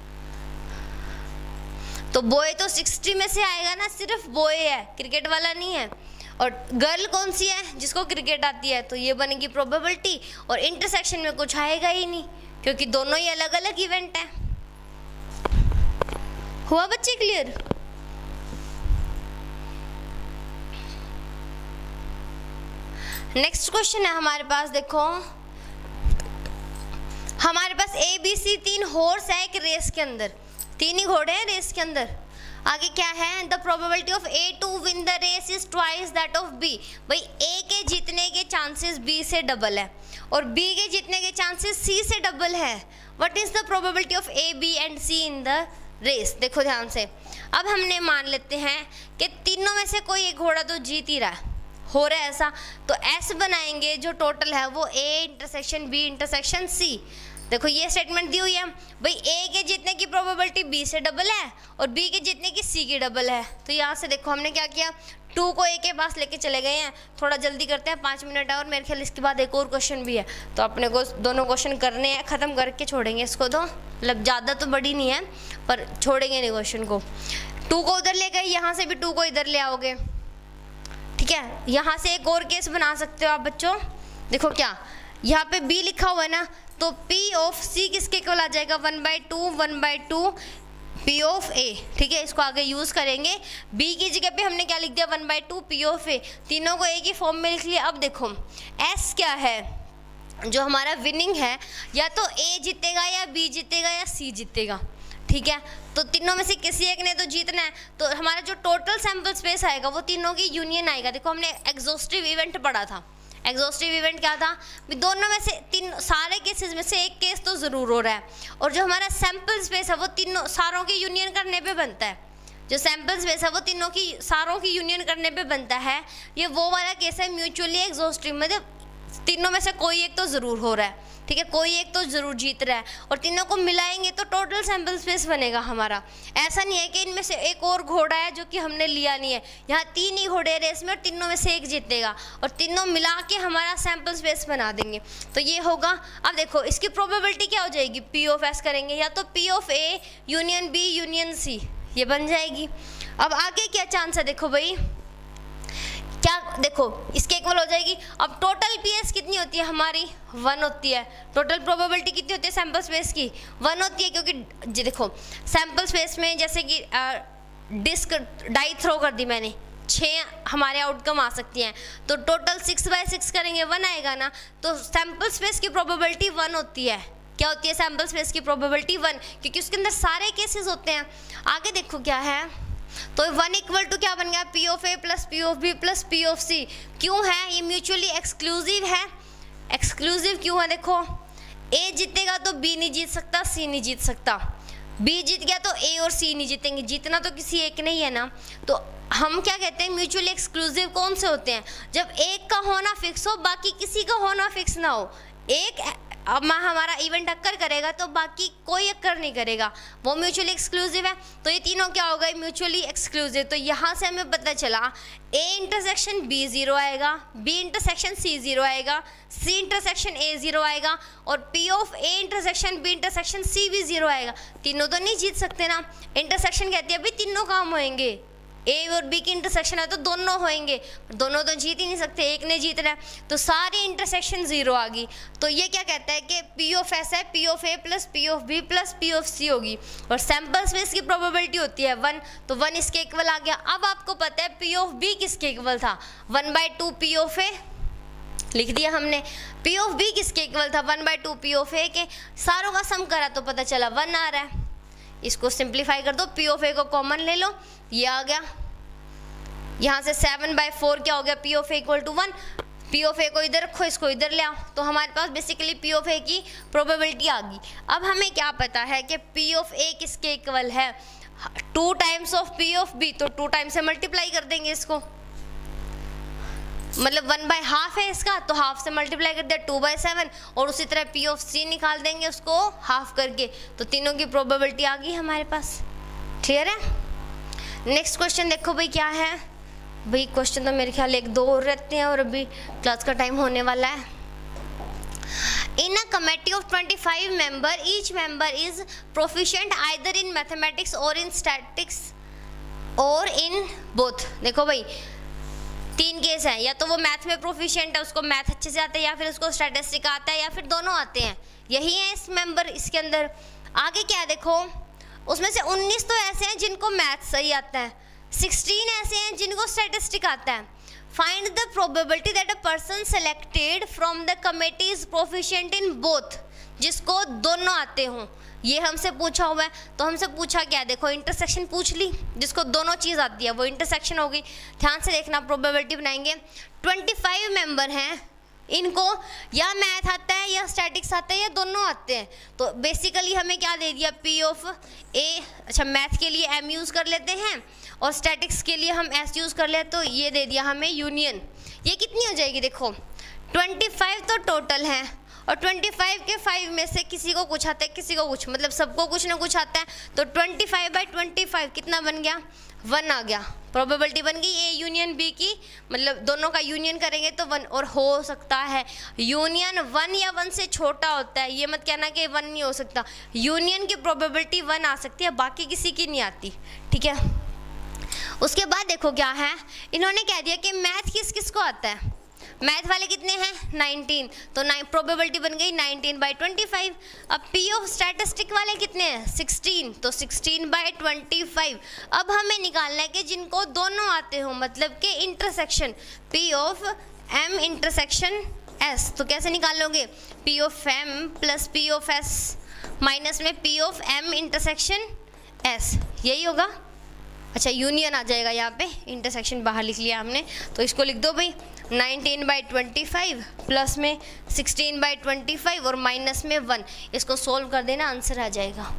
तो बॉय तो सिक्सटी में से आएगा ना, सिर्फ बॉय है, क्रिकेट वाला नहीं है। और गर्ल कौन सी है, जिसको क्रिकेट आती है, तो ये बनेगी प्रोबेबिलिटी, और इंटरसेक्शन में कुछ आएगा ही नहीं क्योंकि दोनों ही अलग अलग इवेंट हैं। हुआ बच्चे क्लियर? नेक्स्ट क्वेश्चन है हमारे पास, देखो हमारे पास ए बी सी तीन हॉर्स है एक रेस के अंदर, तीन ही घोड़े हैं रेस के अंदर। आगे क्या है, the probability of A to win the race is twice that of B. भाई ए के जीतने के चांसेस बी से डबल है और बी के जीतने के चांसेस सी से डबल है। What is the probability of A B and C in the race? देखो ध्यान से, अब हमने मान लेते हैं कि तीनों में से कोई एक घोड़ा तो जीत ही रहा है, हो रहा है ऐसा, तो एस बनाएंगे जो टोटल है वो A intersection B intersection C. देखो ये स्टेटमेंट दी हुई है, भाई ए के जीतने की प्रोबेबिलिटी बी से डबल है और बी के जीतने की सी की डबल है। तो यहाँ से देखो हमने क्या किया, टू को ए के पास लेके चले गए हैं। थोड़ा जल्दी करते हैं, पाँच मिनट है और मेरे ख्याल इसके बाद एक और क्वेश्चन भी है, तो अपने को दोनों क्वेश्चन करने हैं, ख़त्म करके छोड़ेंगे इसको। तो मतलब ज़्यादा तो बड़ी नहीं है पर छोड़ेंगे नहीं क्वेश्चन को। टू को उधर ले गए, यहाँ से भी टू को इधर ले आओगे, ठीक है। यहाँ से एक और केस बना सकते हो आप बच्चों, देखो क्या यहाँ पे B लिखा हुआ है ना, तो P ऑफ C किसके इक्वल आ जाएगा, one by two one by two P of A, ठीक है। इसको आगे यूज़ करेंगे। B की जगह पे हमने क्या लिख दिया, one by two P of A, तीनों को एक ही फॉर्म में लिख लिया। अब देखो S क्या है, जो हमारा विनिंग है, या तो A जीतेगा या B जीतेगा या C जीतेगा, ठीक है। तो तीनों में से किसी एक ने तो जीतना है। तो हमारा जो टोटल सैंपल स्पेस आएगा वो तीनों की यूनियन आएगा। देखो हमने एग्जॉस्टिव इवेंट पढ़ा था। एग्जॉस्टिव इवेंट क्या था, दोनों में से तीन सारे केसेस में से एक केस तो ज़रूर हो रहा है, और जो हमारा सैंपल स्पेस है वो तीनों सारों की यूनियन करने पे बनता है। जो सैंपल स्पेस है वो तीनों की सारों की यूनियन करने पे बनता है। ये वो वाला केस है म्यूचुअली एग्जॉस्टिव, मतलब तीनों में से कोई एक तो ज़रूर हो रहा है, ठीक है, कोई एक तो ज़रूर जीत रहा है, और तीनों को मिलाएंगे तो टोटल सैंपल स्पेस बनेगा हमारा। ऐसा नहीं है कि इनमें से एक और घोड़ा है जो कि हमने लिया नहीं है, यहाँ तीन ही घोड़े रेस में और तीनों में से एक जीतेगा, और तीनों मिला के हमारा सैंपल स्पेस बना देंगे। तो ये होगा। अब देखो इसकी प्रोबेबिलिटी क्या हो जाएगी, पी ऑफ एस करेंगे, या तो P of A union B union C, ये बन जाएगी। अब आगे क्या चांस है, देखो भाई क्या, देखो इसके इक्वल हो जाएगी। अब टोटल पीएस कितनी होती है हमारी, वन होती है। टोटल प्रोबेबिलिटी कितनी होती है सैंपल स्पेस की, वन होती है, क्योंकि जी देखो सैंपल स्पेस में जैसे कि डिस्क डाई थ्रो कर दी मैंने, छः हमारे आउटकम आ सकती हैं, तो टोटल सिक्स बाय सिक्स करेंगे, वन आएगा ना। तो सैंपल स्पेस की प्रोबेबिलिटी वन होती है। क्या होती है सैंपल स्पेस की प्रोबेबिलिटी, वन, क्योंकि उसके अंदर सारे केसेस होते हैं। आगे देखो क्या है, तो वन इक्वल टू क्या बन गया, P of A plus P of B plus P of C. क्यों है ये म्यूचुअली एक्सक्लूसिव है, एक्सक्लूसिव क्यों है, देखो ए जीतेगा तो बी नहीं जीत सकता, सी नहीं जीत सकता, बी जीत गया तो ए और सी नहीं जीतेंगे, जीतना तो किसी एक नहीं है ना। तो हम क्या कहते हैं, म्यूचुअली एक्सक्लूसिव कौन से होते हैं, जब एक का होना फिक्स हो बाकी किसी का होना फिक्स ना हो। एक अब हमारा इवेंट अक्कर करेगा तो बाकी कोई अक्कर नहीं करेगा, वो म्यूचुअली एक्सक्लूसिव है। तो ये तीनों क्या हो गए, म्यूचुअली एक्सक्लूसिव। तो यहाँ से हमें पता चला ए इंटरसेक्शन बी ज़ीरो आएगा, बी इंटरसेक्शन सी ज़ीरो आएगा, सी इंटरसेक्शन ए ज़ीरो आएगा, और P of A intersection B intersection C भी ज़ीरो आएगा। तीनों तो नहीं जीत सकते ना, इंटरसेक्शन कहती है अभी तीनों काम होएंगे, ए और बी की इंटरसेक्शन है तो दोनों होएंगे, दोनों तो जीत ही नहीं सकते, एक ने जीतना है, तो सारी इंटरसेक्शन जीरो आ गई। तो ये क्या कहता है कि पी ऑफ एस है P of A plus P of B plus P of C होगी, और सैंपल स्पेस की प्रोबेबिलिटी होती है वन, तो वन इसके इक्वल आ गया। अब आपको पता है पी ऑफ बी किसके इक्वल था, one by two P of A लिख दिया हमने। पी ऑफ बी किसके इक्वल था, one by two P of A के, सारों का सम करा तो पता चला वन आ रहा है। इसको सिंप्लीफाई कर दो, पी ऑफ ए को कॉमन ले लो, ये आ गया। यहाँ से सेवन बाई फोर क्या हो गया, P of A equal to one. P of A को इधर रखो, इसको इधर ले आओ, तो हमारे पास बेसिकली पी ऑफ ए की प्रोबेबिलिटी आ गई। अब हमें क्या पता है कि पी ऑफ ए किसके इक्वल है, two times of P of B, तो टू टाइम्स से मल्टीप्लाई कर देंगे इसको, मतलब वन बाई हाफ है इसका, तो हाफ से मल्टीप्लाई कर दिया टू बाई सेवन, और उसी तरह पी ऑफ सी निकाल देंगे उसको हाफ करके, तो तीनों की प्रोबेबिलिटी आ गई हमारे पास। क्लियर है। नेक्स्ट क्वेश्चन देखो भाई क्या है, भाई क्वेश्चन तो मेरे ख्याल एक दो और रहते हैं और अभी क्लास का टाइम होने वाला है। In a committee of twenty-five member, each member is proficient either in mathematics or in statistics or in both। देखो भाई तीन केस हैं, या तो वो मैथ में प्रोफिशिएंट है, उसको मैथ अच्छे से आता है, या फिर उसको स्टैटिस्टिक आता है, या फिर दोनों आते हैं। यही है इस मेंबर इसके अंदर। आगे क्या है देखो, उसमें से उन्नीस तो ऐसे हैं जिनको मैथ सही आता है, सिक्सटीन ऐसे हैं जिनको स्टैटिस्टिक आता है। Find the probability that a person selected from the committee is proficient in both, जिसको दोनों आते हों। ये हमसे पूछा हुआ है, तो हमसे पूछा क्या, देखो इंटरसेक्शन पूछ ली, जिसको दोनों चीज़ आती है वो इंटरसेक्शन हो गई। ध्यान से देखना, प्रोबेबिलिटी बनाएंगे। पच्चीस मेंबर हैं, इनको या मैथ आता है या स्टैटिक्स आता है या दोनों आते हैं। तो बेसिकली हमें क्या दे दिया, पी ऑफ ए, अच्छा मैथ के लिए एम यूज़ कर लेते हैं और स्टैटिक्स के लिए हम एस यूज़ कर ले, तो ये दे दिया हमें यूनियन। ये कितनी हो जाएगी, देखो पच्चीस तो टोटल है, और पच्चीस के फाइव में से किसी को कुछ आता है, किसी को कुछ, मतलब सबको कुछ ना कुछ आता है, तो पच्चीस बाई पच्चीस कितना बन गया, वन आ गया। प्रोबेबिलिटी बन गई ए यूनियन बी की, मतलब दोनों का यूनियन करेंगे तो वन, और हो सकता है यूनियन वन या वन से छोटा होता है, ये मत कहना कि वन नहीं हो सकता, यूनियन की प्रोबेबिलिटी वन आ सकती है, बाकी किसी की नहीं आती। ठीक है। उसके बाद देखो क्या है, इन्होंने कह दिया कि मैथ किस किस को आता है, मैथ वाले कितने हैं नाइनटीन, तो प्रोबेबिलिटी बन गई नाइनटीन बाई ट्वेंटी फाइव। अब पी ऑफ स्टैटिस्टिक वाले कितने हैं सिक्सटीन, तो सिक्सटीन बाई ट्वेंटी फाइव। अब हमें निकालना है कि जिनको दोनों आते हो, मतलब कि intersection P of M intersection S. तो कैसे निकालोगे, P of M plus P of S minus में P of M intersection S, यही होगा। अच्छा यूनियन आ जाएगा यहाँ पे, इंटरसेक्शन बाहर लिख लिया हमने, तो इसको लिख दो भाई nineteen by twenty five plus में सिक्सटीन बाई ट्वेंटी फाइव और माइनस में वन। इसको सोल्व कर देना, आंसर आ जाएगा।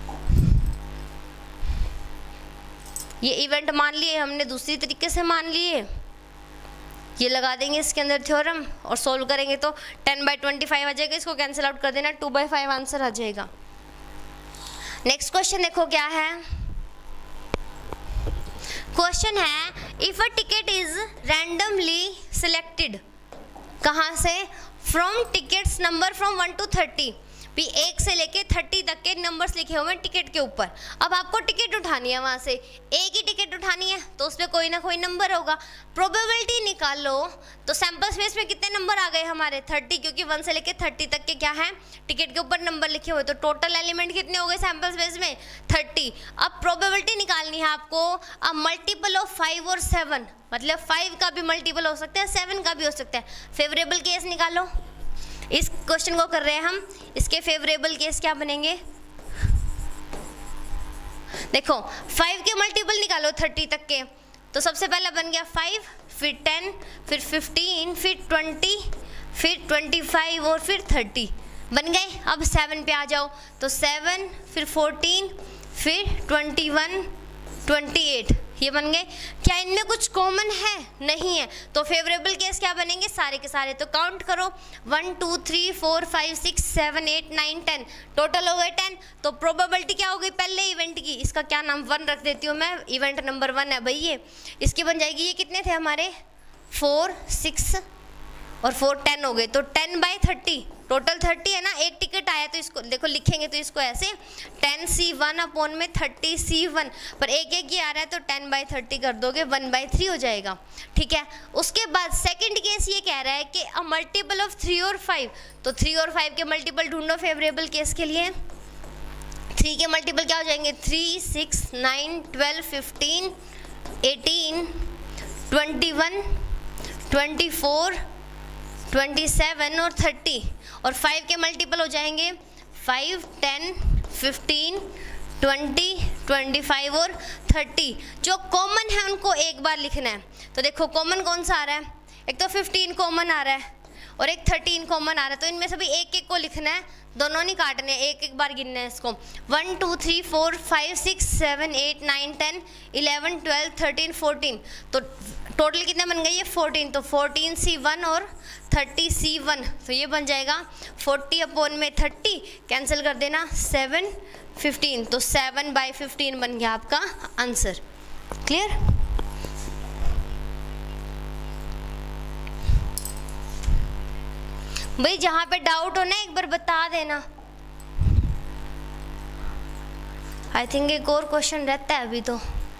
ये इवेंट मान लिए हमने, दूसरी तरीके से मान लिए, ये लगा देंगे इसके अंदर थ्योरम और सोल्व करेंगे तो टेन बाई ट्वेंटी फाइव आ जाएगा। इसको कैंसिल आउट कर देना, टू बाई फाइव आंसर आ जाएगा। नेक्स्ट क्वेश्चन देखो क्या है। क्वेश्चन है if a ticket is randomly selected, कहाँ से, from tickets number from one to thirty, भी एक से लेके थर्टी तक के नंबर्स लिखे हुए हैं टिकट के ऊपर। अब आपको टिकट उठानी है, वहाँ से एक ही टिकट उठानी है, तो उसमें कोई ना कोई नंबर होगा। प्रोबेबिलिटी निकाल लो, तो सैंपल स्पेस में कितने नंबर आ गए हमारे थर्टी, क्योंकि वन से लेके थर्टी तक के क्या है टिकट के ऊपर नंबर लिखे हुए, तो टोटल एलिमेंट कितने हो गए सैंपल स्पेस में थर्टी। अब प्रोबेबिलिटी निकालनी है आपको, अब मल्टीपल ऑफ फाइव और सेवन, मतलब फाइव का भी मल्टीपल हो सकता है, सेवन का भी हो सकता है। फेवरेबल केस निकालो, इस क्वेश्चन को कर रहे हैं हम, इसके फेवरेबल केस क्या बनेंगे, देखो फाइव के मल्टीपल निकालो थर्टी तक के, तो सबसे पहला बन गया फाइव, फिर टेन, फिर फिफ्टीन, फिर ट्वेंटी, फिर ट्वेंटी फाइव और फिर थर्टी बन गए। अब सेवन पे आ जाओ, तो सेवन, फिर फोर्टीन, फिर ट्वेंटी वन, ट्वेंटी एट, ये बन गए। क्या इनमें कुछ कॉमन है, नहीं है, तो फेवरेबल केस क्या बनेंगे सारे के सारे, तो काउंट करो one two three four five six seven eight nine ten, total हो गए टेन। तो प्रोबेबिलिटी क्या हो गई पहले इवेंट की, इसका क्या नाम वन रख देती हूँ मैं, इवेंट नंबर वन है भाई ये, इसकी बन जाएगी, ये कितने थे हमारे फोर सिक्स और फोर टेन हो गए, तो ten by thirty, total thirty है ना, एक टिकट आया तो इसको देखो लिखेंगे तो इसको ऐसे टेन सी वन अपॉन में थर्टी सी वन, पर एक एक ही आ रहा है तो टेन बाई थर्टी कर दोगे वन बाई थ्री हो जाएगा, ठीक है। उसके बाद सेकंड केस ये कह रहा है कि अ मल्टीपल ऑफ थ्री और फाइव, तो थ्री और फाइव के मल्टीपल ढूंढो फेवरेबल केस के लिए। थ्री के मल्टीपल क्या हो जाएंगे, three six nine twelve fifteen eighteen twenty one twenty four twenty seven और थर्टी, और फाइव के मल्टीपल हो जाएंगे five ten fifteen twenty twenty five और थर्टी। जो कॉमन है उनको एक बार लिखना है, तो देखो कॉमन कौन सा आ रहा है, एक तो फिफ्टीन कॉमन आ रहा है और एक थर्टीन कॉमन आ रहा है, तो इनमें से भी एक एक को लिखना है, दोनों नहीं काटने, एक एक बार गिनना है इसको। One two three four five six seven eight nine ten eleven twelve thirteen fourteen, तो टोटल कितने बन गए ये फोर्टीन, तो फोर्टीन सी वन और थर्टी सी वन, तो ये बन जाएगा फोर्टी अपॉन में थर्टी, कैंसिल कर देना सेवन फिफ्टीन, तो सेवन बाई फिफ्टीन बन गया आपका आंसर। क्लियर, भाई जहाँ पे डाउट हो ना एक बार बता देना। आई थिंक एक और क्वेश्चन रहता है अभी, तो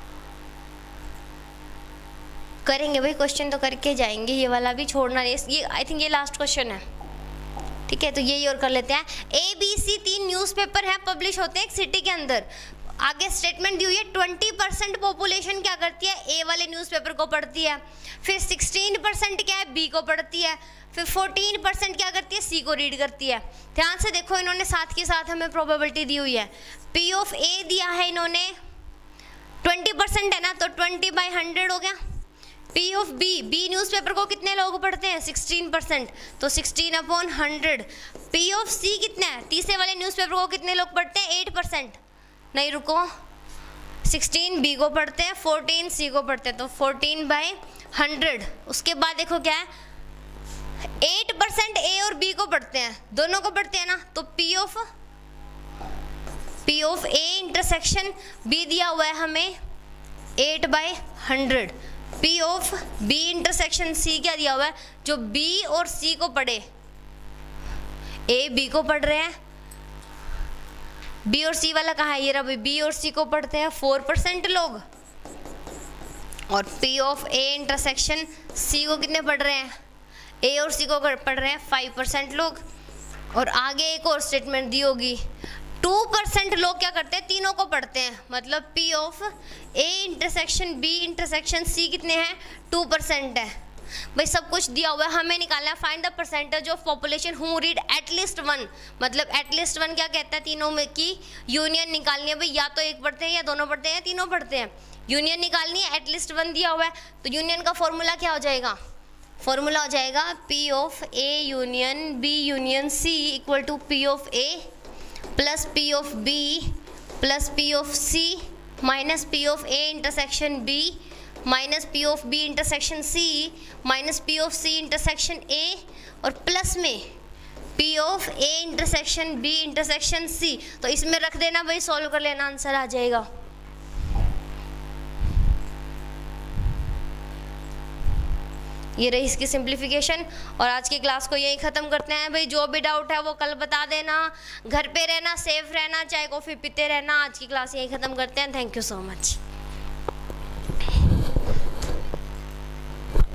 करेंगे भाई, क्वेश्चन तो करके जाएंगे, ये वाला भी छोड़ना नहीं, ये आई थिंक ये लास्ट क्वेश्चन है, ठीक है, तो यही और कर लेते हैं। ए बी सी तीन न्यूज़पेपर हैं, पब्लिश होते हैं एक सिटी के अंदर, आगे स्टेटमेंट दी हुई है ट्वेंटी परसेंट पॉपुलेशन क्या करती है, ए वाले न्यूज़पेपर को पढ़ती है, फिर सिक्सटीन परसेंट क्या है, बी को पढ़ती है, फिर फोर्टीन परसेंट क्या करती है, सी को रीड करती है। ध्यान से देखो, इन्होंने साथ के साथ हमें प्रोबेबिलिटी दी हुई है, पी ऑफ ए दिया है इन्होंने ट्वेंटी परसेंट है ना, तो ट्वेंटी बाई हंड्रेड हो गया। P of B, B newspaper को कितने लोग पढ़ते हैं, सिक्सटीन परसेंट, तो sixteen upon hundred. P of C कितना है, तीसरे वाले न्यूज़पेपर को कितने लोग पढ़ते हैं, एट परसेंट, नहीं रुको, सिक्सटीन बी को पढ़ते हैं, फोर्टीन सी को पढ़ते हैं, तो फोर्टीन बाई हंड्रेड। उसके बाद देखो क्या है, एट परसेंट ए और बी को पढ़ते हैं, दोनों को पढ़ते हैं ना, तो P of P of A intersection B दिया हुआ है हमें eight by hundred. P of B intersection C क्या दिया हुआ है, जो बी और सी को पढ़े, ए बी को पढ़ रहे हैं, बी और सी वाला कहाँ है, ये रहा, बी और सी को पढ़ते हैं फोर परसेंट लोग, और P of A intersection C को कितने पढ़ रहे हैं, ए और सी को पढ़ रहे हैं फाइव परसेंट लोग, और आगे एक और स्टेटमेंट दी होगी, टू परसेंट लोग क्या करते हैं, तीनों को पढ़ते हैं। मतलब P of A intersection B intersection C कितने हैं, टू परसेंट है। भाई सब कुछ दिया हुआ है, हमें निकालना है find the percentage of population who read at least one. मतलब एटलीस्ट वन क्या कहता है, तीनों में की यूनियन निकालनी है। भाई या तो एक पढ़ते हैं या दोनों पढ़ते हैं या तीनों पढ़ते हैं, यूनियन निकालनी है, एटलीस्ट वन दिया हुआ है। तो यूनियन का फॉर्मूला क्या हो जाएगा, फॉर्मूला हो जाएगा P of A union B union C equal to P of A plus P of B plus P of C minus P of A intersection B minus P of B intersection C minus P of C intersection A और प्लस में P of A intersection B intersection C. तो इसमें रख देना भाई, सॉल्व कर लेना, आंसर आ जाएगा। ये रही इसकी सिंप्लीफिकेशन। और आज की क्लास को यही ख़त्म करते हैं भाई। जो भी डाउट है वो कल बता देना, घर पे रहना, सेफ रहना, चाय कॉफ़ी पीते रहना। आज की क्लास यही ख़त्म करते हैं। Thank you so much.